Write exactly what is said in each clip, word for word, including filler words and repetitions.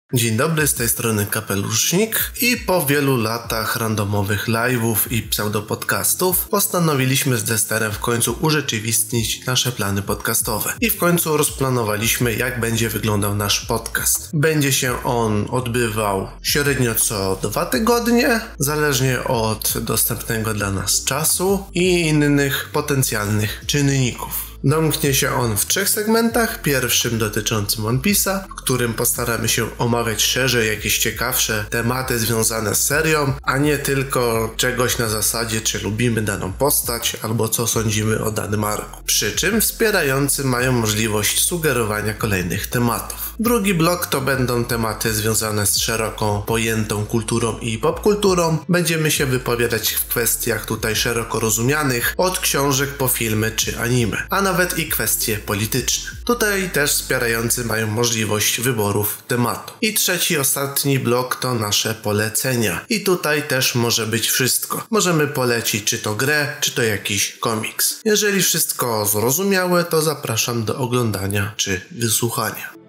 Dzień dobry, z tej strony Kapelusznik i po wielu latach randomowych live'ów i pseudopodcastów postanowiliśmy z Desterem w końcu urzeczywistnić nasze plany podcastowe. I w końcu rozplanowaliśmy, jak będzie wyglądał nasz podcast. Będzie się on odbywał średnio co dwa tygodnie, zależnie od dostępnego dla nas czasu i innych potencjalnych czynników. Domknie się on w trzech segmentach. Pierwszym dotyczącym One Piece'a, w którym postaramy się omawiać szerzej jakieś ciekawsze tematy związane z serią, a nie tylko czegoś na zasadzie, czy lubimy daną postać, albo co sądzimy o danym arku. Przy czym wspierający mają możliwość sugerowania kolejnych tematów. Drugi blok to będą tematy związane z szeroko pojętą kulturą i popkulturą. Będziemy się wypowiadać w kwestiach tutaj szeroko rozumianych, od książek po filmy czy anime, a nawet i kwestie polityczne. Tutaj też wspierający mają możliwość wyborów tematu. I trzeci, ostatni blok to nasze polecenia. I tutaj też może być wszystko. Możemy polecić czy to grę, czy to jakiś komiks. Jeżeli wszystko zrozumiałe, to zapraszam do oglądania czy wysłuchania.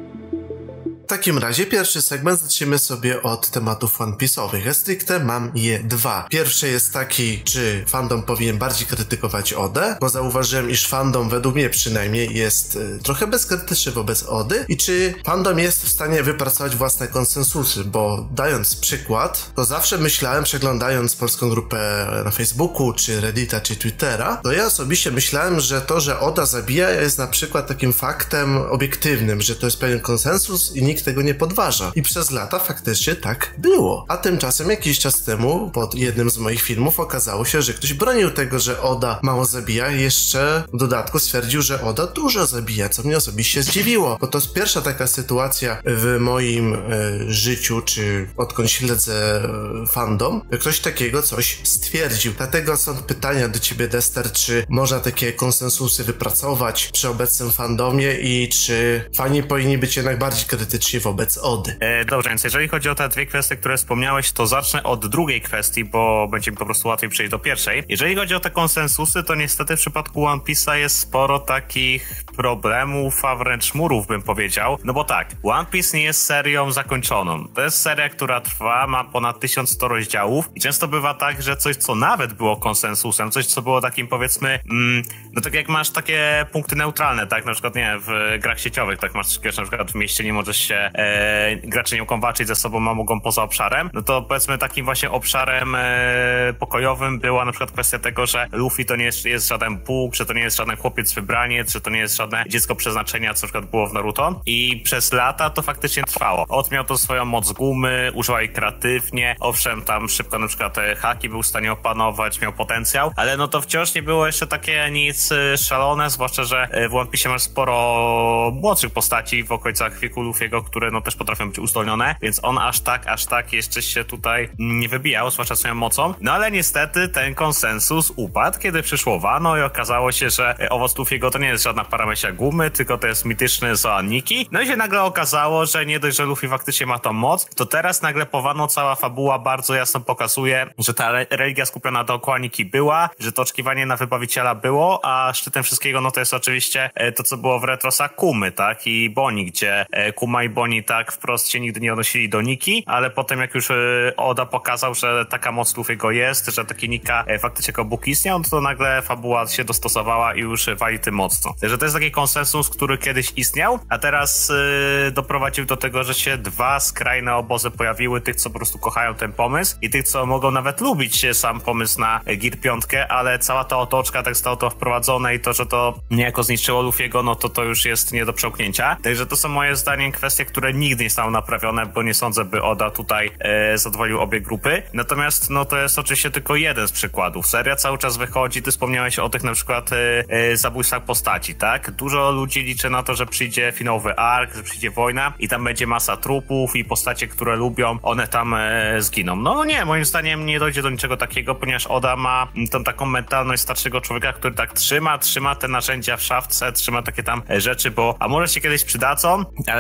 W takim razie pierwszy segment zaczniemy sobie od tematów One Piece'owych. Stricte mam je dwa. Pierwszy jest taki, czy fandom powinien bardziej krytykować Odę, bo zauważyłem, iż fandom według mnie przynajmniej jest y, trochę bezkrytyczny wobec Ody i czy fandom jest w stanie wypracować własne konsensusy, bo dając przykład, to zawsze myślałem, przeglądając polską grupę na Facebooku, czy Reddita, czy Twittera, to ja osobiście myślałem, że to, że Oda zabija, jest na przykład takim faktem obiektywnym, że to jest pewien konsensus i nikt tego nie podważa. I przez lata faktycznie tak było. A tymczasem jakiś czas temu pod jednym z moich filmów okazało się, że ktoś bronił tego, że Oda mało zabija i jeszcze w dodatku stwierdził, że Oda dużo zabija, co mnie osobiście zdziwiło, bo to jest pierwsza taka sytuacja w moim e, życiu, czy odkąd śledzę e, fandom, że ktoś takiego coś stwierdził. Dlatego są pytania do ciebie, Dester, czy można takie konsensusy wypracować przy obecnym fandomie i czy fani powinni być jednak bardziej krytyczni wobec Ody. E, dobrze, więc jeżeli chodzi o te dwie kwestie, które wspomniałeś, to zacznę od drugiej kwestii, bo będzie mi po prostu łatwiej przejść do pierwszej. Jeżeli chodzi o te konsensusy, to niestety w przypadku One Piece'a jest sporo takich problemów, a wręcz murów, bym powiedział. No bo tak, One Piece nie jest serią zakończoną. To jest seria, która trwa, ma ponad tysiąc sto rozdziałów i często bywa tak, że coś, co nawet było konsensusem, coś, co było takim, powiedzmy, mm, no tak jak masz takie punkty neutralne, tak, na przykład, nie, w grach sieciowych, tak masz, na przykład w mieście nie możesz się E, gracze nie mogą walczyć ze sobą, a mogą poza obszarem, no to powiedzmy takim właśnie obszarem e, pokojowym była na przykład kwestia tego, że Luffy to nie jest, jest żaden Bóg, że to nie jest żaden chłopiec wybraniec, że to nie jest żadne dziecko przeznaczenia, co na przykład było w Naruto i przez lata to faktycznie trwało. Ot miał to swoją moc gumy, używał jej kreatywnie, owszem, tam szybko na przykład te haki był w stanie opanować, miał potencjał, ale no to wciąż nie było jeszcze takie nic szalone, zwłaszcza, że w One Piece masz sporo młodszych postaci w okolicach wieku Luffy'ego, które no też potrafią być uzdolnione, więc on aż tak, aż tak jeszcze się tutaj nie wybijał, zwłaszcza swoją mocą. No ale niestety ten konsensus upadł, kiedy przyszło Wano i okazało się, że owoc Luffy'ego to nie jest żadna paramecia gumy, tylko to jest mityczny Zoan Nikki. No i się nagle okazało, że nie dość, że Luffy faktycznie ma tą moc, to teraz nagle po Wano cała fabuła bardzo jasno pokazuje, że ta re- religia skupiona dookoła Nikki była, że to oczekiwanie na wybawiciela było, a szczytem wszystkiego no to jest oczywiście to, co było w Retrosa Kumy, tak? I Boni, gdzie Kuma i Boni tak wprost się nigdy nie odnosili do Nikki, ale potem jak już Oda pokazał, że taka moc Luffy'ego jest, że taki Nika faktycznie jako Bóg istniał, to nagle fabuła się dostosowała i już wali tym mocno. Także to jest taki konsensus, który kiedyś istniał, a teraz yy, doprowadził do tego, że się dwa skrajne obozy pojawiły, tych, co po prostu kochają ten pomysł i tych, co mogą nawet lubić sam pomysł na Gear piątkę, ale cała ta otoczka tak zostało to wprowadzone i to, że to niejako zniszczyło Luffy'ego, no to to już jest nie do przełknięcia. Także to są moje zdaniem kwestie, które nigdy nie zostaną naprawione, bo nie sądzę, by Oda tutaj e, zadowolił obie grupy. Natomiast no to jest oczywiście tylko jeden z przykładów. Seria cały czas wychodzi, ty wspomniałeś o tych na przykład e, e, zabójstwach postaci, tak? Dużo ludzi liczy na to, że przyjdzie finałowy ark, że przyjdzie wojna i tam będzie masa trupów i postacie, które lubią, one tam e, zginą. No nie, moim zdaniem nie dojdzie do niczego takiego, ponieważ Oda ma tą taką mentalność starszego człowieka, który tak trzyma, trzyma te narzędzia w szafce, trzyma takie tam rzeczy, bo a może się kiedyś przydadzą, ale ten moment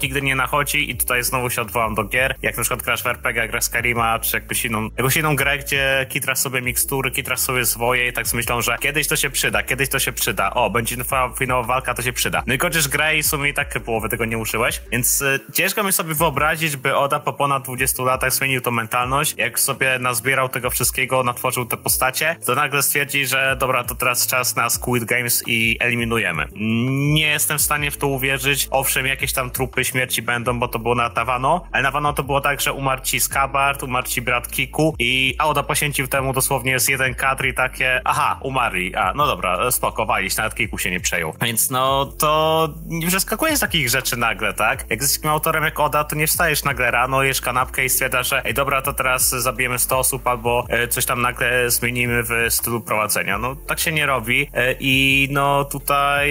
nigdy nie nachodzi i tutaj znowu się odwołam do gier, jak na przykład grasz w er pe gie, grasz Skyrima, czy jakąś inną, jakąś inną grę, gdzie kitrasz sobie mikstury, kitrasz sobie swoje i tak sobie myślą, że kiedyś to się przyda, kiedyś to się przyda, o, będzie finałowa walka, to się przyda. No i kończysz grę i w sumie i tak połowy tego nie użyłeś, więc y, ciężko mi sobie wyobrazić, by Oda po ponad dwudziestu latach zmienił tą mentalność, jak sobie nazbierał tego wszystkiego, natworzył te postacie, to nagle stwierdzi, że dobra, to teraz czas na Squid Games i eliminujemy. Nie jestem w stanie w to uwierzyć, owszem, jakieś tam trupy śmierci będą, bo to było na Wano, ale na Wano to było tak, że umarł ci Skabard, umarł ci brat Kiku i Oda poświęcił temu dosłownie z jeden kadr i takie, aha, umarli, a, no dobra, spoko, walić, nawet Kiku się nie przejął. Więc no, to nie przeskakuje z takich rzeczy nagle, tak? Jak jesteś takim autorem jak Oda, to nie wstajesz nagle rano, jesz kanapkę i stwierdzasz, że ej, dobra, to teraz zabijemy sto osób albo e, coś tam nagle zmienimy w stylu prowadzenia. No, tak się nie robi e, i no tutaj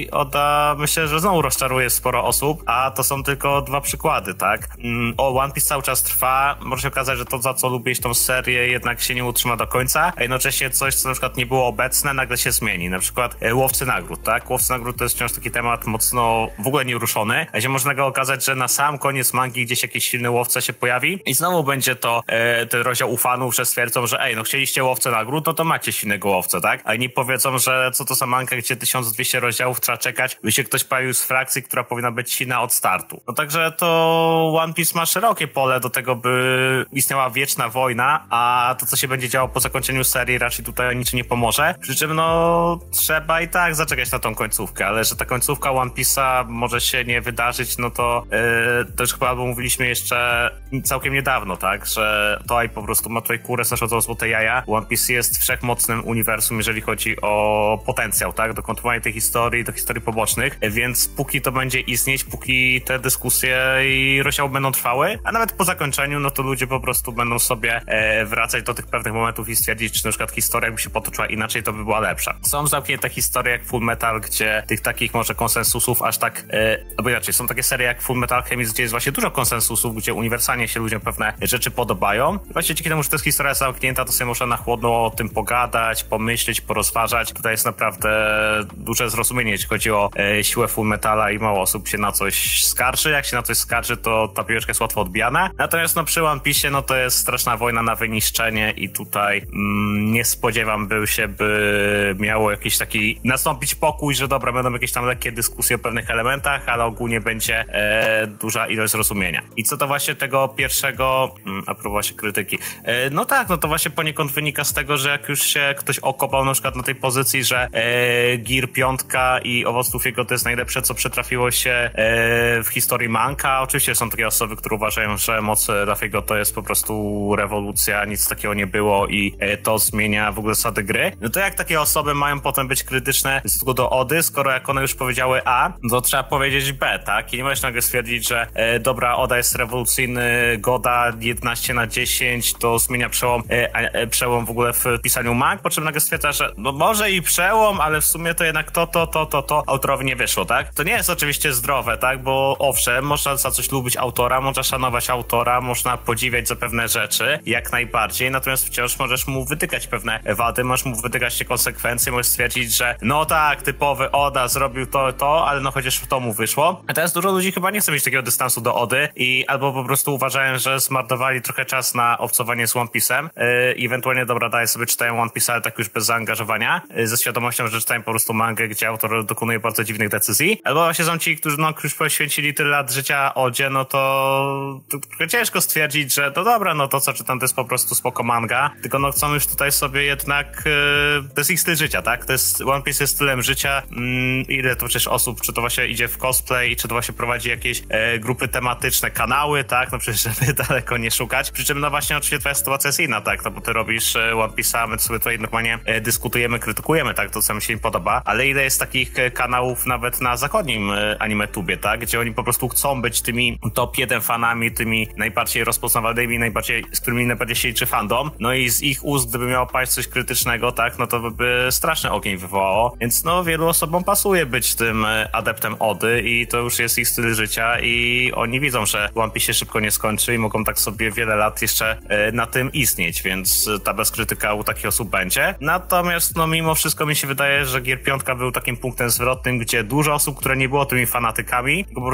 Oda, myślę, że znowu rozczaruje sporo osób, a to są tylko dwa przykłady, tak? Mm, o, One Piece cały czas trwa, może się okazać, że to, za co lubisz tą serię, jednak się nie utrzyma do końca, a jednocześnie coś, co na przykład nie było obecne, nagle się zmieni. Na przykład e, Łowcy Nagród, tak? Łowcy Nagród to jest wciąż taki temat mocno w ogóle nieruszony, a się może nagle okazać, że na sam koniec mangi gdzieś jakiś silny łowca się pojawi i znowu będzie to e, ten rozdział u fanów, że stwierdzą, że ej, no chcieliście Łowcę Nagród, no to macie silnego łowcę, tak? A inni powiedzą, że co to za manga, gdzie tysiąc dwieście rozdziałów trzeba czekać, by się ktoś pojawił z frakcji, która powinna być silna od startu. No także to One Piece ma szerokie pole do tego, by istniała wieczna wojna, a to, co się będzie działo po zakończeniu serii, raczej tutaj niczym nie pomoże. Przy czym no trzeba i tak zaczekać na tą końcówkę, ale że ta końcówka One Piece'a może się nie wydarzyć, no to yy, to już chyba albo mówiliśmy jeszcze całkiem niedawno, tak, że to i po prostu ma tutaj kurę snoszącą złote jaja. One Piece jest wszechmocnym uniwersum, jeżeli chodzi o potencjał, tak, do kontynuowania tej historii, do historii pobocznych, więc póki to będzie istnieć, póki te dyskusje i rozdziały będą trwały, a nawet po zakończeniu, no to ludzie po prostu będą sobie e, wracać do tych pewnych momentów i stwierdzić, czy na przykład historia jakby się potoczyła inaczej, to by była lepsza. Są zamknięte historie jak Full Metal, gdzie tych takich może konsensusów aż tak, e, albo inaczej, są takie serie jak Full Metal Alchemist, gdzie jest właśnie dużo konsensusów, gdzie uniwersalnie się ludziom pewne rzeczy podobają. I właśnie dzięki temu, że to jest historia zamknięta, to sobie można na chłodno o tym pogadać, pomyśleć, porozważać. Tutaj jest naprawdę duże zrozumienie, jeśli chodzi o e, siłę Full Metala i mało osób się na coś skarży. Jak się na coś skarży, to ta piłeczka jest łatwo odbijana. Natomiast no przy One Piece, no to jest straszna wojna na wyniszczenie i tutaj mm, nie spodziewam by się, by miało jakiś taki nastąpić pokój, że dobra, będą jakieś tam lekkie dyskusje o pewnych elementach, ale ogólnie będzie e, duża ilość zrozumienia. I co do właśnie tego pierwszego, mm, a propos właśnie krytyki, e, no tak, no to właśnie poniekąd wynika z tego, że jak już się ktoś okopał na przykład na tej pozycji, że e, Gear piątka i Owoców jego to jest najlepsze, co przytrafiło się e, w historii manga. Oczywiście są takie osoby, które uważają, że moc Raffiego to jest po prostu rewolucja, nic takiego nie było i e, to zmienia w ogóle zasady gry. No to jak takie osoby mają potem być krytyczne w stosunku do Ody, skoro jak one już powiedziały A, no to trzeba powiedzieć B, tak? I nie możesz nagle stwierdzić, że e, dobra, Oda jest rewolucyjny, Goda jedenaście na dziesięć to zmienia przełom, e, e, przełom w ogóle w pisaniu mang, po czym nagle stwierdza, że no może i przełom, ale w sumie to jednak to, to, to, to, to autorowi nie wyszło, tak? To nie jest oczywiście zdrowe, tak? Bo owszem, można za coś lubić autora, można szanować autora, można podziwiać za pewne rzeczy, jak najbardziej, natomiast wciąż możesz mu wytykać pewne wady, możesz mu wytykać te konsekwencje, możesz stwierdzić, że no tak, typowy Oda zrobił to, to, ale no chociaż w to mu wyszło. A teraz dużo ludzi chyba nie chce mieć takiego dystansu do Ody i albo po prostu uważają, że zmarnowali trochę czas na obcowanie z One Piece'em yy, i ewentualnie dobra, daje sobie czytają One Piece, ale tak już bez zaangażowania, yy, ze świadomością, że czytają po prostu mangę, gdzie autor dokonuje bardzo dziwnych decyzji. Albo właśnie są ci, którzy no już poświęcili tyle lat życia Odzie, no to, to trochę ciężko stwierdzić, że to dobra, no to co czytam to jest po prostu spoko manga, tylko no chcą już tutaj sobie jednak yy, to jest ich styl życia, tak? To jest One Piece jest stylem życia. Mm, ile to przecież osób, czy to właśnie idzie w cosplay, czy to właśnie prowadzi jakieś e, grupy tematyczne, kanały, tak? No przecież żeby daleko nie szukać. Przy czym no właśnie oczywiście twoja sytuacja jest inna, tak? No bo ty robisz e, One Piece'a, my sobie tutaj normalnie e, dyskutujemy, krytykujemy, tak? To co mi się im podoba, ale ile jest takich e, kanałów nawet na zachodnim e, anime-tubie, tak? Gdzie oni po prostu chcą być tymi top jeden fanami, tymi najbardziej rozpoznawalnymi, najbardziej, z którymi najbardziej się liczy fandom. No i z ich ust, gdyby miało paść coś krytycznego, tak? No to by, by straszny ogień wywołało. Więc no wielu osobom pasuje być tym adeptem Ody i to już jest ich styl życia i oni widzą, że One Piece się szybko nie skończy i mogą tak sobie wiele lat jeszcze na tym istnieć, więc ta bezkrytyka u takich osób będzie. Natomiast no mimo wszystko mi się wydaje, że Gear piątka był takim punktem zwrotnym, gdzie dużo osób, które nie było tymi fanatykami, po prostu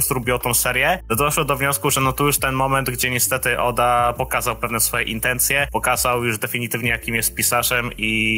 prostu lubiło tą serię, to doszło do wniosku, że no tu już ten moment, gdzie niestety Oda pokazał pewne swoje intencje, pokazał już definitywnie, jakim jest pisarzem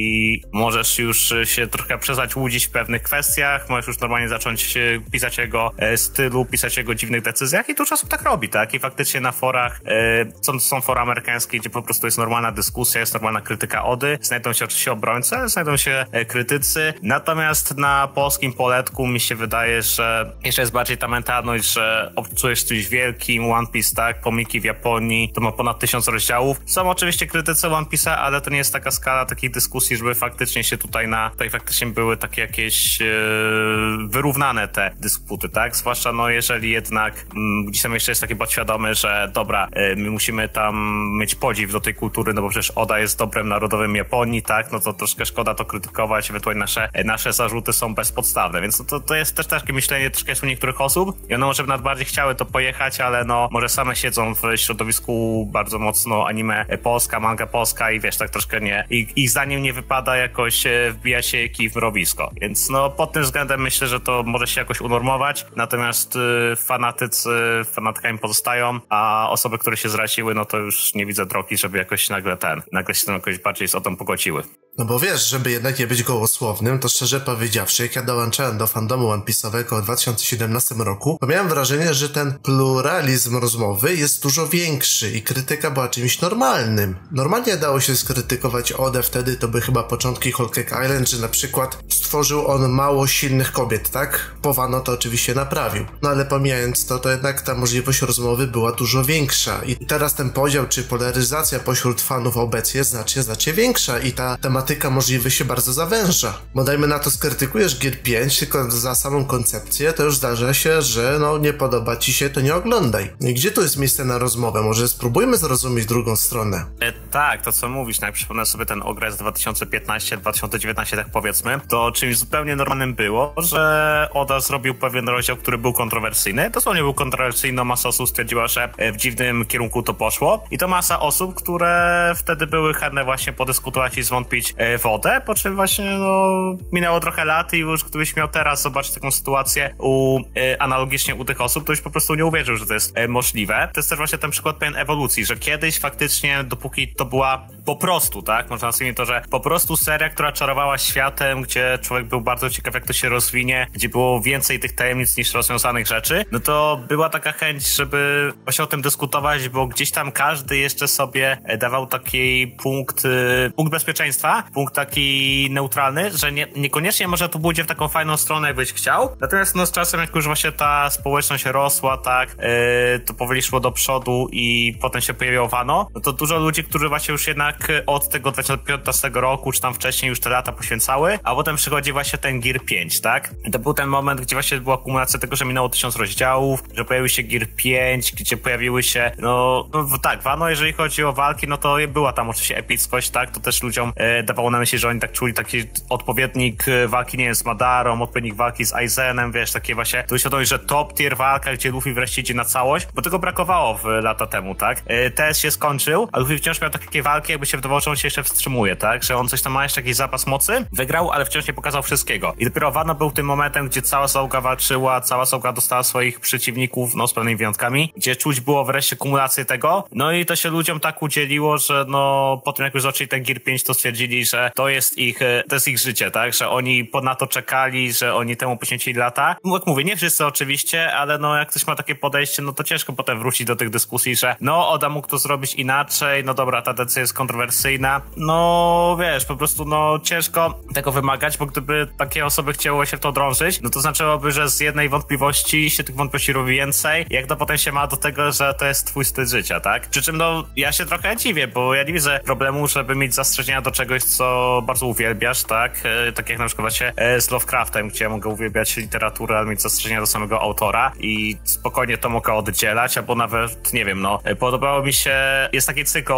i możesz już się trochę przestać łudzić w pewnych kwestiach, możesz już normalnie zacząć pisać jego stylu, pisać jego dziwnych decyzjach i tu czasem tak robi, tak? I faktycznie na forach, są, są fora amerykańskie, gdzie po prostu jest normalna dyskusja, jest normalna krytyka Ody, znajdą się oczywiście obrońcy, znajdą się krytycy, natomiast na polskim poletku mi się wydaje, że jeszcze jest bardziej ta mentalność, że obcujesz czymś wielkim, One Piece, tak? Komiki w Japonii, to ma ponad tysiąc rozdziałów. Są oczywiście krytycy One Piece'a, ale to nie jest taka skala takich dyskusji, żeby faktycznie się tutaj na, tutaj faktycznie były takie jakieś e, wyrównane te dysputy, tak? Zwłaszcza no jeżeli jednak m, gdzieś tam jeszcze jest taki podświadomy, że dobra, e, my musimy tam mieć podziw do tej kultury, no bo przecież Oda jest dobrem narodowym Japonii, tak? No to troszkę szkoda to krytykować, ewentualnie nasze, nasze zarzuty są bezpodstawne, więc to, to jest też takie myślenie troszkę jest u niektórych osób i one może by nawet bardziej chciały to pojechać, ale no może same siedzą w środowisku bardzo mocno anime polska, manga polska i wiesz, tak troszkę nie, ich, ich zdaniem nie wypada jakoś wbijać się kij w mrowisko, więc no pod tym względem myślę, że to może się jakoś unormować, natomiast y, fanatycy fanatykami pozostają, a osoby, które się zraziły, no to już nie widzę drogi, żeby jakoś nagle ten, nagle się tam jakoś bardziej z o tym pogodziły. No bo wiesz, żeby jednak nie być gołosłownym, to szczerze powiedziawszy, jak ja dołączałem do fandomu One Piece'owego w dwa tysiące siedemnastym roku, to miałem wrażenie, że ten pluralizm rozmowy jest dużo większy i krytyka była czymś normalnym. Normalnie dało się skrytykować Odę wtedy, to by chyba początki Whole Cake Island, że na przykład stworzył on mało silnych kobiet, tak? Po Wano to oczywiście naprawił. No ale pomijając to, to jednak ta możliwość rozmowy była dużo większa i teraz ten podział czy polaryzacja pośród fanów obecnie jest znacznie, znacznie większa i ta tematyka możliwie się bardzo zawęża. Bo dajmy na to, skrytykujesz Gear pięć tylko za samą koncepcję, to już zdarza się, że no nie podoba ci się, to nie oglądaj. I gdzie tu jest miejsce na rozmowę? Może spróbujmy zrozumieć drugą stronę. E, tak, to co mówisz, jak przypomnę sobie ten okres dwa tysiące piętnasty dwa tysiące dziewiętnasty, tak powiedzmy, to czymś zupełnie normalnym było, że Oda zrobił pewien rozdział, który był kontrowersyjny. Dosłownie był kontrowersyjny, masa osób stwierdziła, że w dziwnym kierunku to poszło i to masa osób, które wtedy były chętne właśnie podyskutować i zwątpić wodę, po czym właśnie no minęło trochę lat i już gdybyś miał teraz zobaczyć taką sytuację u, e, analogicznie u tych osób, to już po prostu nie uwierzył, że to jest e, możliwe. To jest też właśnie ten przykład pewien ewolucji, że kiedyś faktycznie, dopóki to była po prostu, tak, można nazwijmy to, że po prostu seria, która czarowała światem, gdzie człowiek był bardzo ciekaw, jak to się rozwinie, gdzie było więcej tych tajemnic niż rozwiązanych rzeczy, no to była taka chęć, żeby właśnie o tym dyskutować, bo gdzieś tam każdy jeszcze sobie dawał taki punkt, punkt bezpieczeństwa, punkt taki neutralny, że nie, niekoniecznie może to pójdzie w taką fajną stronę, jakbyś chciał, natomiast no z czasem, jak już właśnie ta społeczność rosła, tak, yy, to powoli szło do przodu i potem się pojawiło Wano, no to dużo ludzi, którzy właśnie już jednak od tego dwa tysiące piętnastego roku, czy tam wcześniej już te lata poświęcały, a potem przychodzi właśnie ten Gear pięć, tak? I to był ten moment, gdzie właśnie była akumulacja tego, że minęło tysiąc rozdziałów, że pojawił się Gear pięć, gdzie pojawiły się, no, no tak, Wano, jeżeli chodzi o walki, no to była tam oczywiście epickość, tak? To też ludziom e, dawało na myśli, że oni tak czuli taki odpowiednik walki, nie wiem, z Madarą, odpowiednik walki z Aizenem, wiesz, takie właśnie, to świadomość, że top tier walka, gdzie Luffy wreszcie idzie na całość, bo tego brakowało w lata temu, tak? E, T S się skończył, a Luffy wciąż miał takie walki, jakby się wydawało, że on się jeszcze wstrzymuje, tak? Że on coś tam ma jeszcze jakiś zapas mocy, wygrał, ale wciąż nie pokazał wszystkiego. I dopiero Wano był tym momentem, gdzie cała załoga walczyła, cała załoga dostała swoich przeciwników, no z pewnymi wyjątkami, gdzie czuć było wreszcie kumulację tego, no i to się ludziom tak udzieliło, że no po tym jak już zaczęli ten Gear pięć, to stwierdzili, że to jest ich, to jest ich życie, tak? Że oni na to czekali, że oni temu poświęcili lata. Jak mówię, nie wszyscy oczywiście, ale no jak ktoś ma takie podejście, no to ciężko potem wrócić do tych dyskusji, że no Oda mógł to zrobić inaczej, no dobra, ta decyzja jest kontrowersyjna, no wiesz, po prostu no ciężko tego wymagać, bo gdyby takie osoby chciały się w to drążyć, no to znaczyłoby, że z jednej wątpliwości się tych wątpliwości robi więcej, jak to potem się ma do tego, że to jest twój styl życia, tak? Przy czym no ja się trochę dziwię, bo ja nie widzę problemu, żeby mieć zastrzeżenia do czegoś, co bardzo uwielbiasz, tak? E, tak jak na przykład właśnie e, z Lovecraftem, gdzie ja mogę uwielbiać literaturę, ale mieć zastrzeżenia do samego autora i spokojnie to mogę oddzielać, albo nawet, nie wiem, no, podobało mi się, jest taki cykl od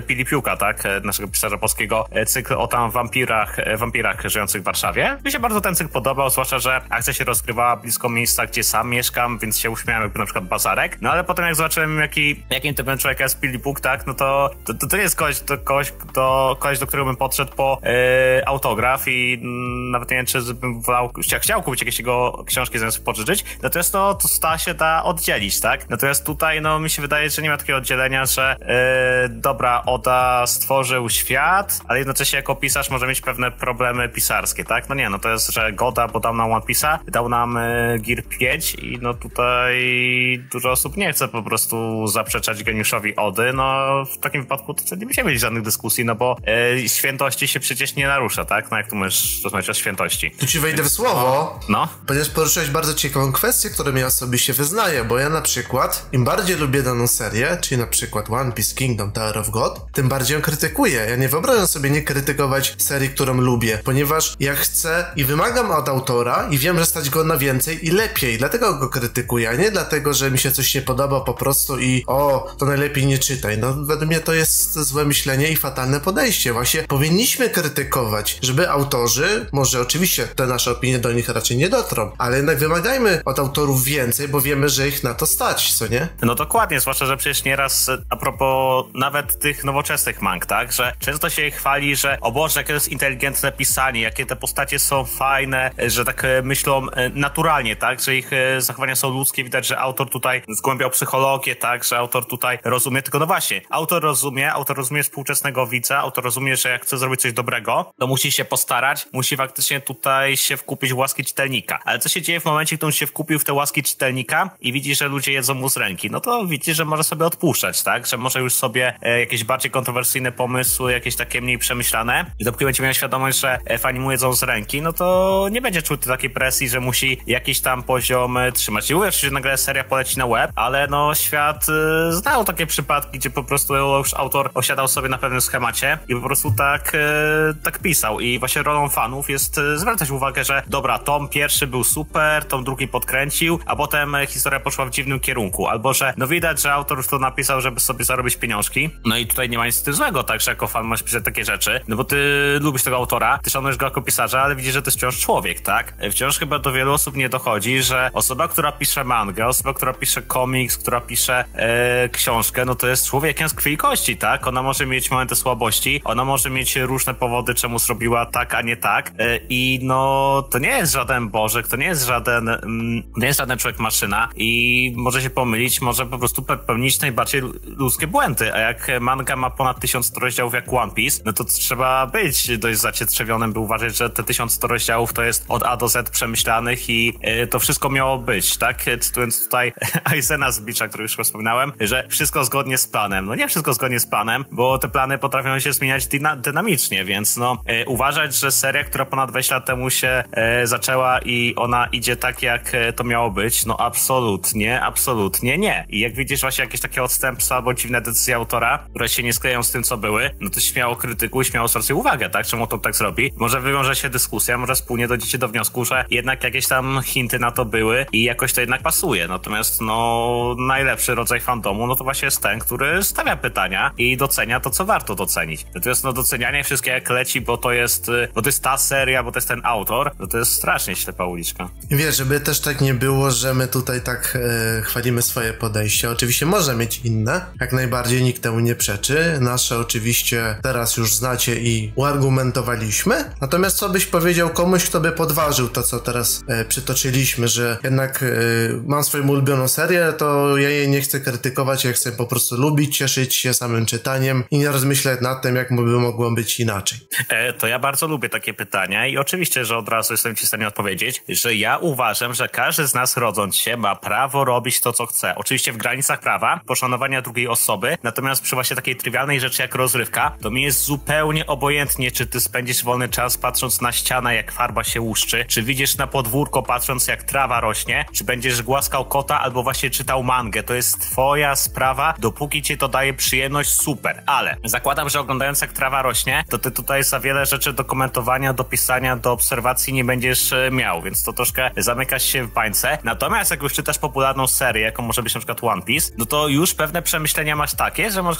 Pilipiuka, tak, naszego pisarza polskiego, cykl o tam wampirach, wampirach żyjących w Warszawie. Mi się bardzo ten cykl podobał, zwłaszcza, że akcja się rozgrywała blisko miejsca, gdzie sam mieszkam, więc się uśmiałem jakby na przykład Bazarek. No ale potem jak zobaczyłem, jaki, jakim typem człowieka jest Pilipuk, tak, no to to, to, to nie jest kogoś, to kogoś, do, kogoś, do którego bym podszedł po yy, autograf i mm, nawet nie wiem, czy bym wolał, chciał, chciał kupić jakieś jego książki zamiast pożyczyć. Natomiast to, to sta się da oddzielić, tak? Natomiast tutaj, no mi się wydaje, że nie ma takiego oddzielenia, że yy, dobra, Oda stworzył świat, ale jednocześnie jako pisarz może mieć pewne problemy pisarskie, tak? No nie, no to jest, że Goda, bo dał nam One Piece'a, dał nam yy, Gear pięć i no tutaj dużo osób nie chce po prostu zaprzeczać geniuszowi Ody, no w takim wypadku to nie będziemy mieć żadnych dyskusji, no bo yy, świętości się przecież nie narusza, tak? No jak tu możesz rozmawiać o świętości? Tu ci wejdę w słowo, no? Ponieważ poruszyłeś bardzo ciekawą kwestię, którą ja sobie się wyznaję, bo ja na przykład im bardziej lubię daną serię, czyli na przykład One Piece, Kingdom, Tower of God, tym bardziej ją krytykuję. Ja nie wyobrażam sobie nie krytykować serii, którą lubię, ponieważ ja chcę i wymagam od autora i wiem, że stać go na więcej i lepiej, dlatego go krytykuję, a nie dlatego, że mi się coś nie podoba po prostu i o, to najlepiej nie czytaj. No według mnie to jest złe myślenie i fatalne podejście. Właśnie powinniśmy krytykować, żeby autorzy, może oczywiście te nasze opinie do nich raczej nie dotrą, ale jednak wymagajmy od autorów więcej, bo wiemy, że ich na to stać, co nie? No dokładnie, zwłaszcza, że przecież nieraz a propos nawet tych nowoczesnych mang, tak, że często się chwali, że o Boże, jakie to jest inteligentne pisanie, jakie te postacie są fajne, że tak myślą naturalnie, tak, że ich zachowania są ludzkie, widać, że autor tutaj zgłębiał psychologię, tak, że autor tutaj rozumie, tylko no właśnie, autor rozumie, autor rozumie współczesnego widza, autor rozumie, że jak chce zrobić coś dobrego, to musi się postarać, musi faktycznie tutaj się wkupić w łaski czytelnika. Ale co się dzieje w momencie, gdy on się wkupił w te łaski czytelnika i widzi, że ludzie jedzą mu z ręki? No to widzi, że może sobie odpuszczać, tak? Że może już sobie e, jakieś bardziej kontrowersyjne pomysły, jakieś takie mniej przemyślane i dopóki będzie miał świadomość, że e, fani mu jedzą z ręki, no to nie będzie czuł takiej presji, że musi jakiś tam poziom e, trzymać. I mówię, że nagle seria poleci na web, ale no świat e, znał takie przypadki, gdzie po prostu już autor osiadał sobie na pewnym schemacie i po prostu tak, e, tak pisał. I właśnie rolą fanów jest e, zwracać uwagę, że dobra, tom pierwszy był super, tom drugi podkręcił, a potem e, historia poszła w dziwnym kierunku. Albo, że no widać, że autor już to napisał, żeby sobie zarobić pieniążki. No i tutaj nie ma nic z tym złego, tak, że jako fan możesz pisać takie rzeczy, no bo ty lubisz tego autora, ty szanujesz go jako pisarza, ale widzisz, że to jest wciąż człowiek, tak? Wciąż chyba do wielu osób nie dochodzi, że osoba, która pisze mangę, osoba, która pisze komiks, która pisze e, książkę, no to jest człowiekiem z krwi i kości, tak? Ona może mieć momenty słabości, ona może mieć różne powody, czemu zrobiła tak, a nie tak. E, I no, to nie jest żaden Bożek, to nie jest żaden, mm, nie jest żaden człowiek maszyna i może się pomylić, może po prostu popełnić najbardziej ludzkie błędy, a jak manga ma ponad tysiąc sto rozdziałów jak One Piece, no to trzeba być dość zacietrzewionym, by uważać, że te tysiąc sto rozdziałów to jest od A do Z przemyślanych i y, to wszystko miało być, tak? Cytując tutaj Aizena z Bleacha, który już wspominałem, że wszystko zgodnie z planem. No nie wszystko zgodnie z planem, bo te plany potrafią się zmieniać dyna- dynamicznie, więc no y, uważać, że seria, która ponad dwadzieścia lat temu się y, zaczęła i ona idzie tak, jak y, to miało być, no absolutnie, absolutnie nie. I jak widzisz właśnie jakieś takie odstępstwa albo dziwne decyzje autora, które się nie skleją z tym, co były, no to śmiało krytykuj, śmiało zwracaj uwagę, tak? Czemu to tak zrobi? Może wywiąże się dyskusja, może wspólnie dojdziecie do wniosku, że jednak jakieś tam hinty na to były i jakoś to jednak pasuje. Natomiast no najlepszy rodzaj fandomu, no to właśnie jest ten, który stawia pytania i docenia to, co warto docenić. Natomiast no docenianie wszystkiego jak leci, bo to jest, bo to jest ta seria, bo to jest ten autor, no to jest strasznie ślepa uliczka. Wiesz, żeby też tak nie było, że my tutaj tak e, chwalimy swoje podejście. Oczywiście może mieć inne, jak najbardziej nikt temu nie przeczy. Nasze oczywiście teraz już znacie i uargumentowaliśmy. Natomiast co byś powiedział komuś, kto by podważył to, co teraz e, przytoczyliśmy, że jednak e, mam swoją ulubioną serię, to ja jej nie chcę krytykować, ja chcę po prostu lubić, cieszyć się samym czytaniem i nie rozmyślać nad tym, jak by mogło być inaczej. E, to ja bardzo lubię takie pytania i oczywiście, że od razu jestem ci w stanie odpowiedzieć, że ja uważam, że każdy z nas rodząc się ma prawo robić to, co chce. Oczywiście w granicach prawa, poszanowania drugiej osoby, natomiast przy właśnie takiej trywialnej rzeczy jak rozrywka, to mi jest zupełnie obojętnie, czy ty spędzisz wolny czas patrząc na ścianę, jak farba się łuszczy, czy widzisz na podwórko patrząc, jak trawa rośnie, czy będziesz głaskał kota albo właśnie czytał mangę. To jest twoja sprawa, dopóki ci to daje przyjemność, super. Ale zakładam, że oglądając jak trawa rośnie, to ty tutaj za wiele rzeczy do komentowania, do pisania, do obserwacji nie będziesz miał, więc to troszkę zamykasz się w bańce. Natomiast jak już czytasz popularną serię, jaką może być na przykład One Piece, no to już pewne przemyślenia masz takie, że może chcesz się podzielić